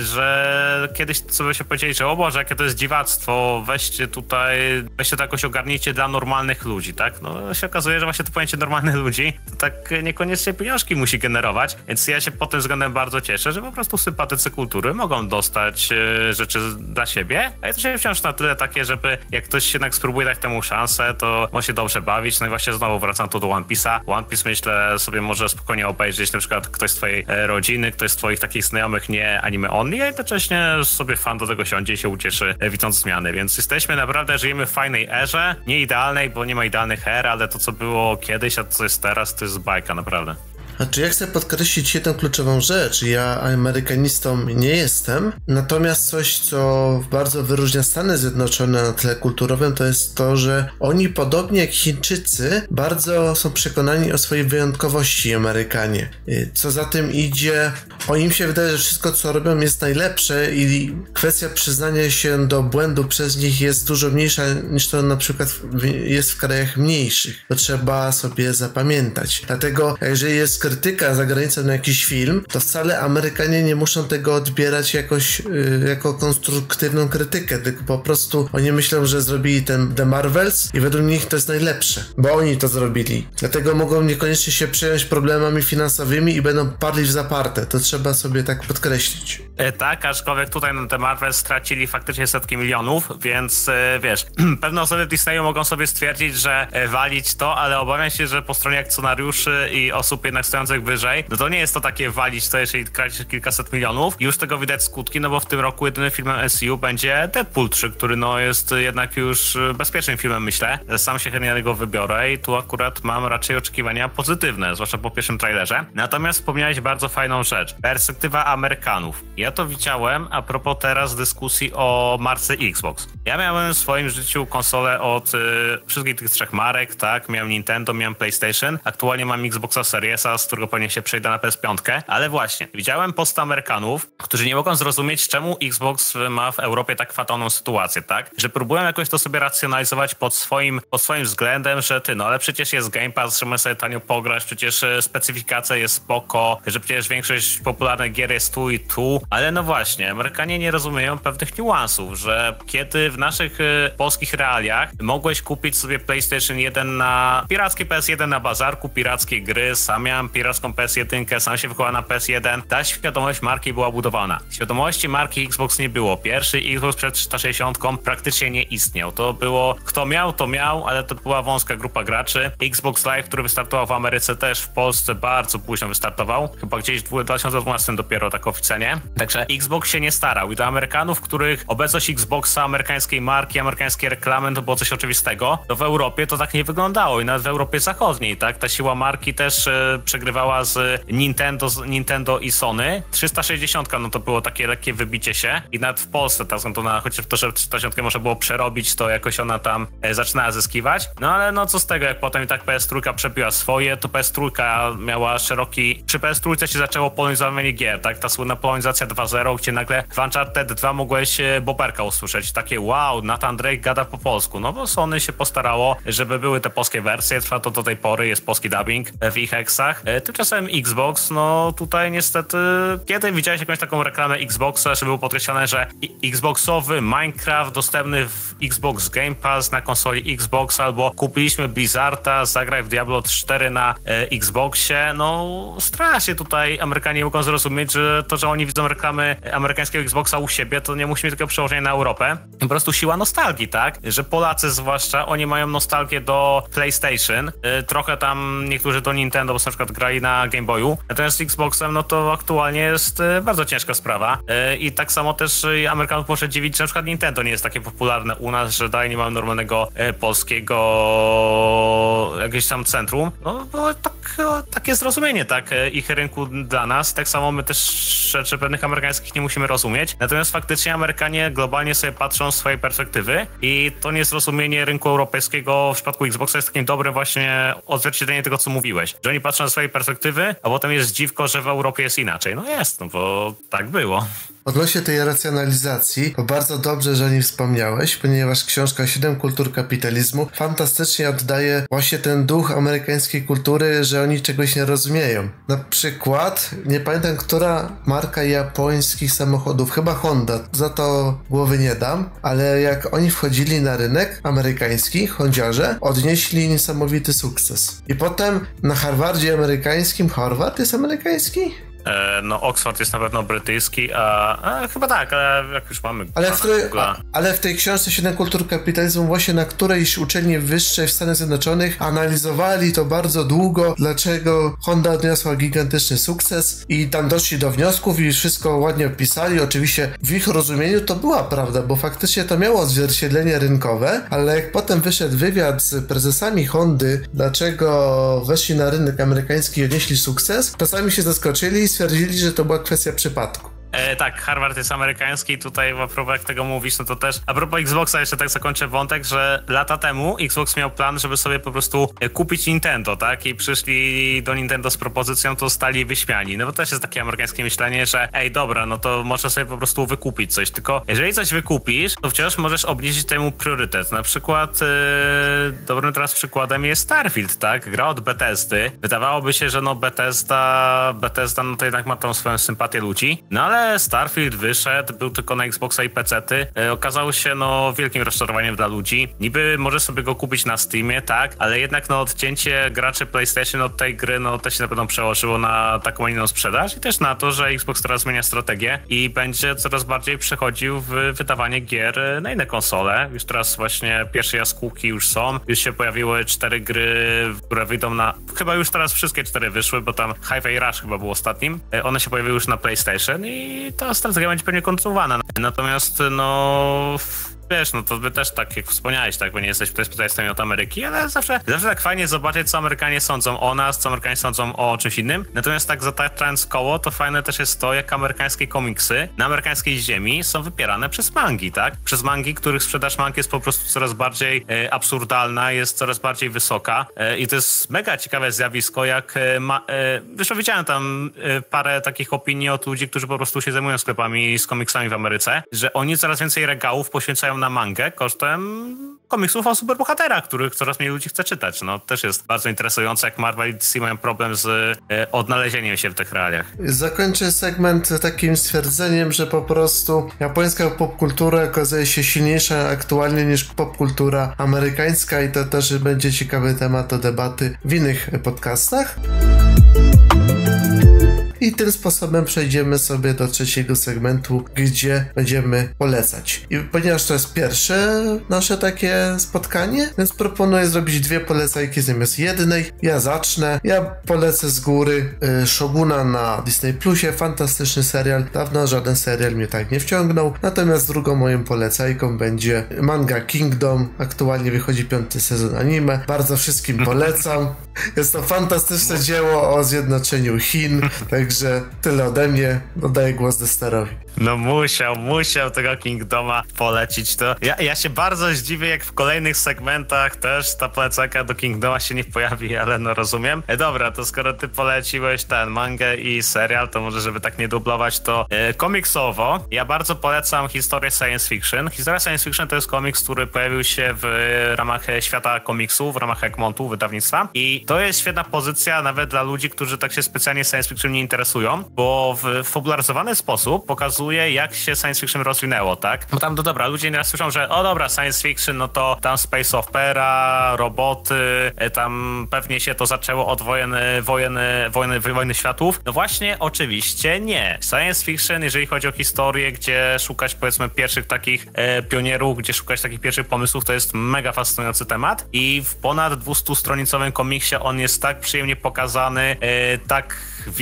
Że kiedyś sobie się powiedzieli, że o Boże, jakie to jest dziwactwo, weźcie tutaj, weźcie to jakoś ogarnijcie dla normalnych ludzi, tak? No się okazuje, że właśnie to pojęcie normalnych ludzi to tak niekoniecznie pieniążki musi generować, więc ja się pod tym względem bardzo cieszę, że po prostu sympatycy kultury mogą dostać e, rzeczy dla siebie, a jest to wciąż na tyle takie, żeby jak ktoś jednak spróbuje dać temu szansę, to może się dobrze bawić. No i właśnie znowu wracam tu do One Piece'a. One Piece myślę sobie może spokojnie obejrzeć na przykład ktoś z twojej e, rodziny, ktoś z twoich takich znajomych nie anime only, a jednocześnie sobie fan do tego siądzie i się ucieszy e, widząc zmiany, więc jesteśmy naprawdę, żyjemy w fajnej erze, nie idealnej, bo nie ma idealnych er, ale to co było kiedyś, a to co jest teraz, to jest bajka naprawdę. Znaczy ja chcę podkreślić jedną kluczową rzecz. Ja amerykanistą nie jestem, natomiast coś, co bardzo wyróżnia Stany Zjednoczone na tle kulturowym, to jest to, że oni podobnie jak Chińczycy bardzo są przekonani o swojej wyjątkowości, Amerykanie. Co za tym idzie, o im się wydaje, że wszystko co robią jest najlepsze i kwestia przyznania się do błędu przez nich jest dużo mniejsza niż to na przykład jest w krajach mniejszych. To trzeba sobie zapamiętać. Dlatego jeżeli jest krytyka za granicą na jakiś film, to wcale Amerykanie nie muszą tego odbierać jakoś yy, jako konstruktywną krytykę, tylko po prostu oni myślą, że zrobili ten The Marvels i według nich to jest najlepsze, bo oni to zrobili. Dlatego mogą niekoniecznie się przejąć problemami finansowymi i będą padli w zaparte. To trzeba sobie tak podkreślić. E, tak, aczkolwiek tutaj na The Marvels stracili faktycznie setki milionów, więc e, wiesz, pewne osoby Disneyu mogą sobie stwierdzić, że e, walić to, ale obawiam się, że po stronie akcjonariuszy i osób jednak stojących wyżej, no to nie jest to takie walić to, jeżeli tracisz kilkaset milionów. Już tego widać skutki, no bo w tym roku jedynym filmem M C U będzie Deadpool trzy, który no jest jednak już bezpiecznym filmem, myślę. Sam się chętnie na niego wybiorę i tu akurat mam raczej oczekiwania pozytywne, zwłaszcza po pierwszym trailerze. Natomiast wspomniałeś bardzo fajną rzecz. Perspektywa Amerykanów. Ja to widziałem a propos teraz dyskusji o marce Xbox. Ja miałem w swoim życiu konsolę od y, wszystkich tych trzech marek, tak? Miałem Nintendo, miałem PlayStation. Aktualnie mam Xboxa Seriesa, z którego pewnie się przejdę na P S pięć, ale właśnie, widziałem post Amerykanów, którzy nie mogą zrozumieć, czemu Xbox ma w Europie tak fatalną sytuację, tak? Że próbują jakoś to sobie racjonalizować pod swoim, pod swoim względem, że ty, no ale przecież jest Game Pass, że możemy sobie tanio pograć, przecież specyfikacja jest spoko, że przecież większość popularnych gier jest tu i tu, ale no właśnie, Amerykanie nie rozumieją pewnych niuansów, że kiedy w naszych y, polskich realiach mogłeś kupić sobie PlayStation jeden na pirackie P S jeden na bazarku, pirackie gry, sam miałem piracką P S jeden, sam się wychowałem na P S jeden, ta świadomość marki była budowana. Świadomości marki Xbox nie było. Pierwszy Xbox przed trzysta sześćdziesiątką praktycznie nie istniał. To było, kto miał, to miał, ale to była wąska grupa graczy. Xbox Live, który wystartował w Ameryce, też w Polsce bardzo późno wystartował. Chyba gdzieś w dwa tysiące dwunastym dopiero tak oficjalnie. Także Xbox się nie starał. I do Amerykanów, których obecność Xboxa, amerykańskiej marki, amerykańskie reklamy to było coś oczywistego, to w Europie to tak nie wyglądało. I nawet w Europie Zachodniej, tak? Ta siła marki też e, przegrywała z Nintendo, z Nintendo i Sony. trzysta sześćdziesiąt no to było takie lekkie wybicie się. I nawet w Polsce, tak, to na, chociaż to, że trzysta sześćdziesiąt można było przerobić, to jakoś ona tam e, zaczynała zyskiwać. No ale no co z tego, jak potem i tak P S trzy przebiła swoje, to P S trzy miała szeroki... Przy P S trzy się zaczęło polonizowanie gier, tak? Ta słynna polonizacja dwa zero, gdzie nagle w Uncharted dwa mogłeś Boberka usłyszeć. Takie wow, Nathan Drake gada po polsku. No bo Sony się postarało, żeby były te polskie wersje. Trwa to do tej pory, jest polski dubbing w ich eksach. Tymczasem Xbox, no tutaj niestety... Kiedy widziałeś jakąś taką reklamę Xboxa, że było podkreślone, że Xboxowy Minecraft dostępny w Xbox Game Pass na konsoli Xbox, albo kupiliśmy Blizzarda, zagraj w Diablo cztery na e, Xboxie, no strasznie tutaj Amerykanie mogą zrozumieć, że to, że oni widzą reklamy amerykańskiego Xboxa u siebie, to nie musi mieć takiego przełożenia na Europę. Po prostu siła nostalgii, tak? Że Polacy zwłaszcza, oni mają nostalgię do PlayStation, e, trochę tam niektórzy do Nintendo, bo na przykład grali na Game Boyu, natomiast z Xboxem, no to aktualnie jest e, bardzo ciężka sprawa e, i tak samo też e, Amerykanów może dziwić, że na przykład Nintendo nie jest takie popularne u nas, że dalej nie mamy normalnego e, polskiego jakiegoś tam centrum. No bo tak, takie zrozumienie, tak, ich rynku dla nas. Tak samo my też rzeczy pewnych amerykańskich nie musimy rozumieć. Natomiast faktycznie Amerykanie globalnie sobie patrzą z swojej perspektywy i to niezrozumienie rynku europejskiego w przypadku Xboxa jest takim dobrym właśnie odzwierciedleniem tego, co mówiłeś. Że oni patrzą z swojej swojej perspektywy, a potem jest dziwko, że w Europie jest inaczej. No jest, no bo tak było. Odnośnie tej racjonalizacji, to bardzo dobrze, że o niej wspomniałeś, ponieważ książka Siedem kultur kapitalizmu fantastycznie oddaje właśnie ten duch amerykańskiej kultury, że oni czegoś nie rozumieją. Na przykład, nie pamiętam, która marka japońskich samochodów, chyba Honda, za to głowy nie dam, ale jak oni wchodzili na rynek amerykański, hondziarze, odnieśli niesamowity sukces. I potem na Harvardzie amerykańskim, Harvard jest amerykański? No, Oxford jest na pewno brytyjski, a, a chyba tak, ale jak już mamy... Ale w, której, a, ale w tej książce Siedem kultur kapitalizmu właśnie na którejś uczelni wyższej w Stanach Zjednoczonych analizowali to bardzo długo, dlaczego Honda odniosła gigantyczny sukces i tam doszli do wniosków i wszystko ładnie opisali. Oczywiście w ich rozumieniu to była prawda, bo faktycznie to miało odzwierciedlenie rynkowe, ale jak potem wyszedł wywiad z prezesami Hondy, dlaczego weszli na rynek amerykański i odnieśli sukces, to sami się zaskoczyli i stwierdzili, że to była kwestia przypadku. E, tak, Harvard jest amerykański i tutaj a propos jak tego mówisz, no to też a propos Xboxa jeszcze tak zakończę wątek, że lata temu Xbox miał plan, żeby sobie po prostu kupić Nintendo, tak? I przyszli do Nintendo z propozycją, to stali wyśmiani. No bo też jest takie amerykańskie myślenie, że ej, dobra, no to możesz sobie po prostu wykupić coś, tylko jeżeli coś wykupisz, to wciąż możesz obniżyć temu priorytet. Na przykład yy, dobrym teraz przykładem jest Starfield, tak? Gra od Bethesdy. Wydawałoby się, że no Bethesda, Bethesda no to jednak ma tą swoją sympatię ludzi, no ale Starfield wyszedł, był tylko na Xboxa i pecety. E, okazało się no wielkim rozczarowaniem dla ludzi. Niby możesz sobie go kupić na Steamie, tak, ale jednak no odcięcie graczy PlayStation od tej gry no też się na pewno przełożyło na taką inną sprzedaż i też na to, że Xbox teraz zmienia strategię i będzie coraz bardziej przechodził w wydawanie gier na inne konsole. Już teraz właśnie pierwsze jaskółki już są. Już się pojawiły cztery gry, które wyjdą na... Chyba już teraz wszystkie cztery wyszły, bo tam Highway Rush chyba był ostatnim. E, one się pojawiły już na PlayStation i I ta strategia będzie pewnie kontynuowana. Natomiast no... Wiesz, no to by też tak jak wspomniałeś, tak, bo nie jesteś tutaj specjalistami od Ameryki, ale zawsze, zawsze tak fajnie zobaczyć, co Amerykanie sądzą o nas, co Amerykanie sądzą o czymś innym. Natomiast tak zataczając koło, to fajne też jest to, jak amerykańskie komiksy na amerykańskiej ziemi są wypierane przez mangi, tak? Przez mangi, których sprzedaż mang jest po prostu coraz bardziej e, absurdalna, jest coraz bardziej wysoka e, i to jest mega ciekawe zjawisko, jak e, ma, e, wyszło, widziałem tam e, parę takich opinii od ludzi, którzy po prostu się zajmują sklepami z komiksami w Ameryce, że oni coraz więcej regałów poświęcają na mangę kosztem komiksów o superbohaterach, których coraz mniej ludzi chce czytać. No też jest bardzo interesujące, jak Marvel i D C mają problem z e, odnalezieniem się w tych realiach. Zakończę segment takim stwierdzeniem, że po prostu japońska popkultura okazuje się silniejsza aktualnie niż popkultura amerykańska i to też będzie ciekawy temat do debaty w innych podcastach. I tym sposobem przejdziemy sobie do trzeciego segmentu, gdzie będziemy polecać. I ponieważ to jest pierwsze nasze takie spotkanie, więc proponuję zrobić dwie polecajki zamiast jednej. Ja zacznę. Ja polecę z góry y, Shoguna na Disney Plusie. Fantastyczny serial. Dawno żaden serial mnie tak nie wciągnął. Natomiast drugą moją polecajką będzie manga Kingdom. Aktualnie wychodzi piąty sezon anime. Bardzo wszystkim polecam. Jest to fantastyczne dzieło o zjednoczeniu Chin. Także tyle ode mnie. Oddaję głos Desterowi. No musiał, musiał tego Kingdoma polecić. To ja, ja się bardzo zdziwię, jak w kolejnych segmentach też ta polecajka do Kingdoma się nie pojawi, ale no rozumiem. E, dobra, to skoro ty poleciłeś ten mangę i serial, to może żeby tak nie dublować, to e, komiksowo ja bardzo polecam historię science fiction. Historia science fiction to jest komiks, który pojawił się w ramach świata komiksu, w ramach Egmontu, wydawnictwa i to jest świetna pozycja nawet dla ludzi, którzy tak się specjalnie science fiction nie interesują, bo w fabularyzowany sposób pokazuje, jak się science fiction rozwinęło, tak? Bo tam, no dobra, ludzie nieraz słyszą, że o dobra, science fiction, no to tam space opera, roboty, tam pewnie się to zaczęło od wojen, wojen, wojny, wojny światów. No właśnie, oczywiście nie. Science fiction, jeżeli chodzi o historię, gdzie szukać powiedzmy pierwszych takich e, pionierów, gdzie szukać takich pierwszych pomysłów, to jest mega fascynujący temat i w ponad dwustostronicowym komiksie on jest tak przyjemnie pokazany, e, tak wiele może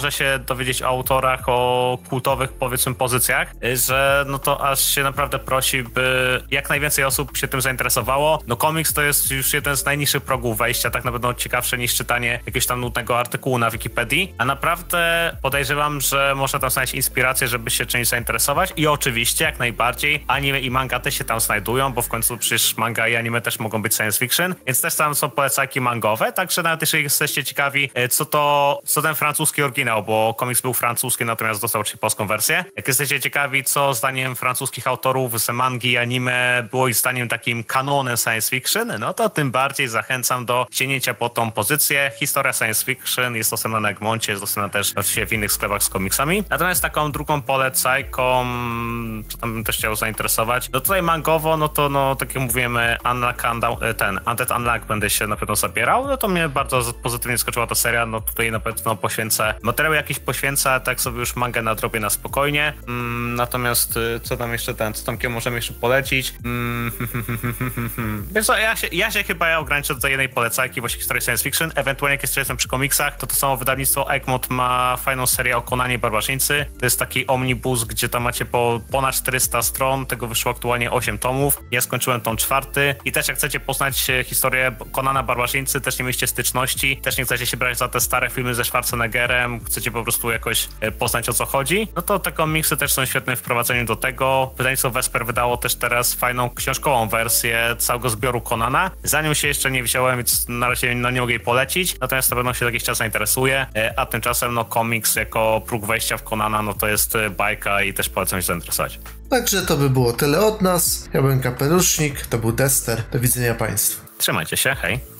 może się dowiedzieć o autorach, o kultowych, powiedzmy, pozycjach, że no to aż się naprawdę prosi, by jak najwięcej osób się tym zainteresowało. No komiks to jest już jeden z najniższych progów wejścia, tak na pewno ciekawsze niż czytanie jakiegoś tam nudnego artykułu na Wikipedii, a naprawdę podejrzewam, że można tam znaleźć inspirację, żeby się czymś zainteresować i oczywiście jak najbardziej anime i manga też się tam znajdują, bo w końcu przecież manga i anime też mogą być science fiction, więc też tam są polecajki mangowe, także nawet jeżeli jesteście ciekawi, co to, co ten francuski oryginał, bo komiks był francuski, natomiast dostał oczywiście polską wersję. Jak jesteście ciekawi, co zdaniem francuskich autorów z mangi i anime było ich zdaniem takim kanonem science fiction, no to tym bardziej zachęcam do sięgnięcia po tą pozycję. Historia science fiction jest dostępna na Egmoncie, jest dostępna też oczywiście w innych sklepach z komiksami. Natomiast taką drugą polecajką, co tam bym też chciał zainteresować, no tutaj mangowo, no to no tak jak mówimy, Unluck, ten Undead Unluck będę się na pewno zabierał, no to mnie bardzo pozytywnie skoczyła ta seria, no tutaj na pewno poświęcę, materiał jakiś poświęcę, tak sobie już mangę nadrobię na spokojnie. Mm, natomiast co tam jeszcze ten, co tam możemy jeszcze polecić? Mm, Wiesz co, ja się, ja się chyba ograniczę do jednej polecajki, właśnie historii science fiction, ewentualnie jak jeszcze jestem przy komiksach, to to samo wydawnictwo Egmont ma fajną serię o Conanie i Barbarzyńcy. To jest taki omnibus, gdzie tam macie po ponad czterysta stron, tego wyszło aktualnie osiem tomów. Ja skończyłem tom czwarty i też jak chcecie poznać historię Conana, Barbarzyńcy, też nie mieliście styczności, też nie chcecie się brać za te stare filmy ze Schwarzeneggerem, chcecie po prostu jakoś poznać o co chodzi, no to te komiksy też są świetnym wprowadzeniem do tego. Wydawnictwo Vesper wydało też teraz fajną książkową wersję całego zbioru Conana. Za nią się jeszcze nie wziąłem, więc na razie no, nie mogę jej polecić, natomiast na pewno się jakiś czas zainteresuje, a tymczasem no komiks jako próg wejścia w Conana, no to jest bajka i też polecam się zainteresować. Także to by było tyle od nas. Ja byłem Kapelusznik, to był Dester. Do widzenia Państwu. Trzymajcie się, hej.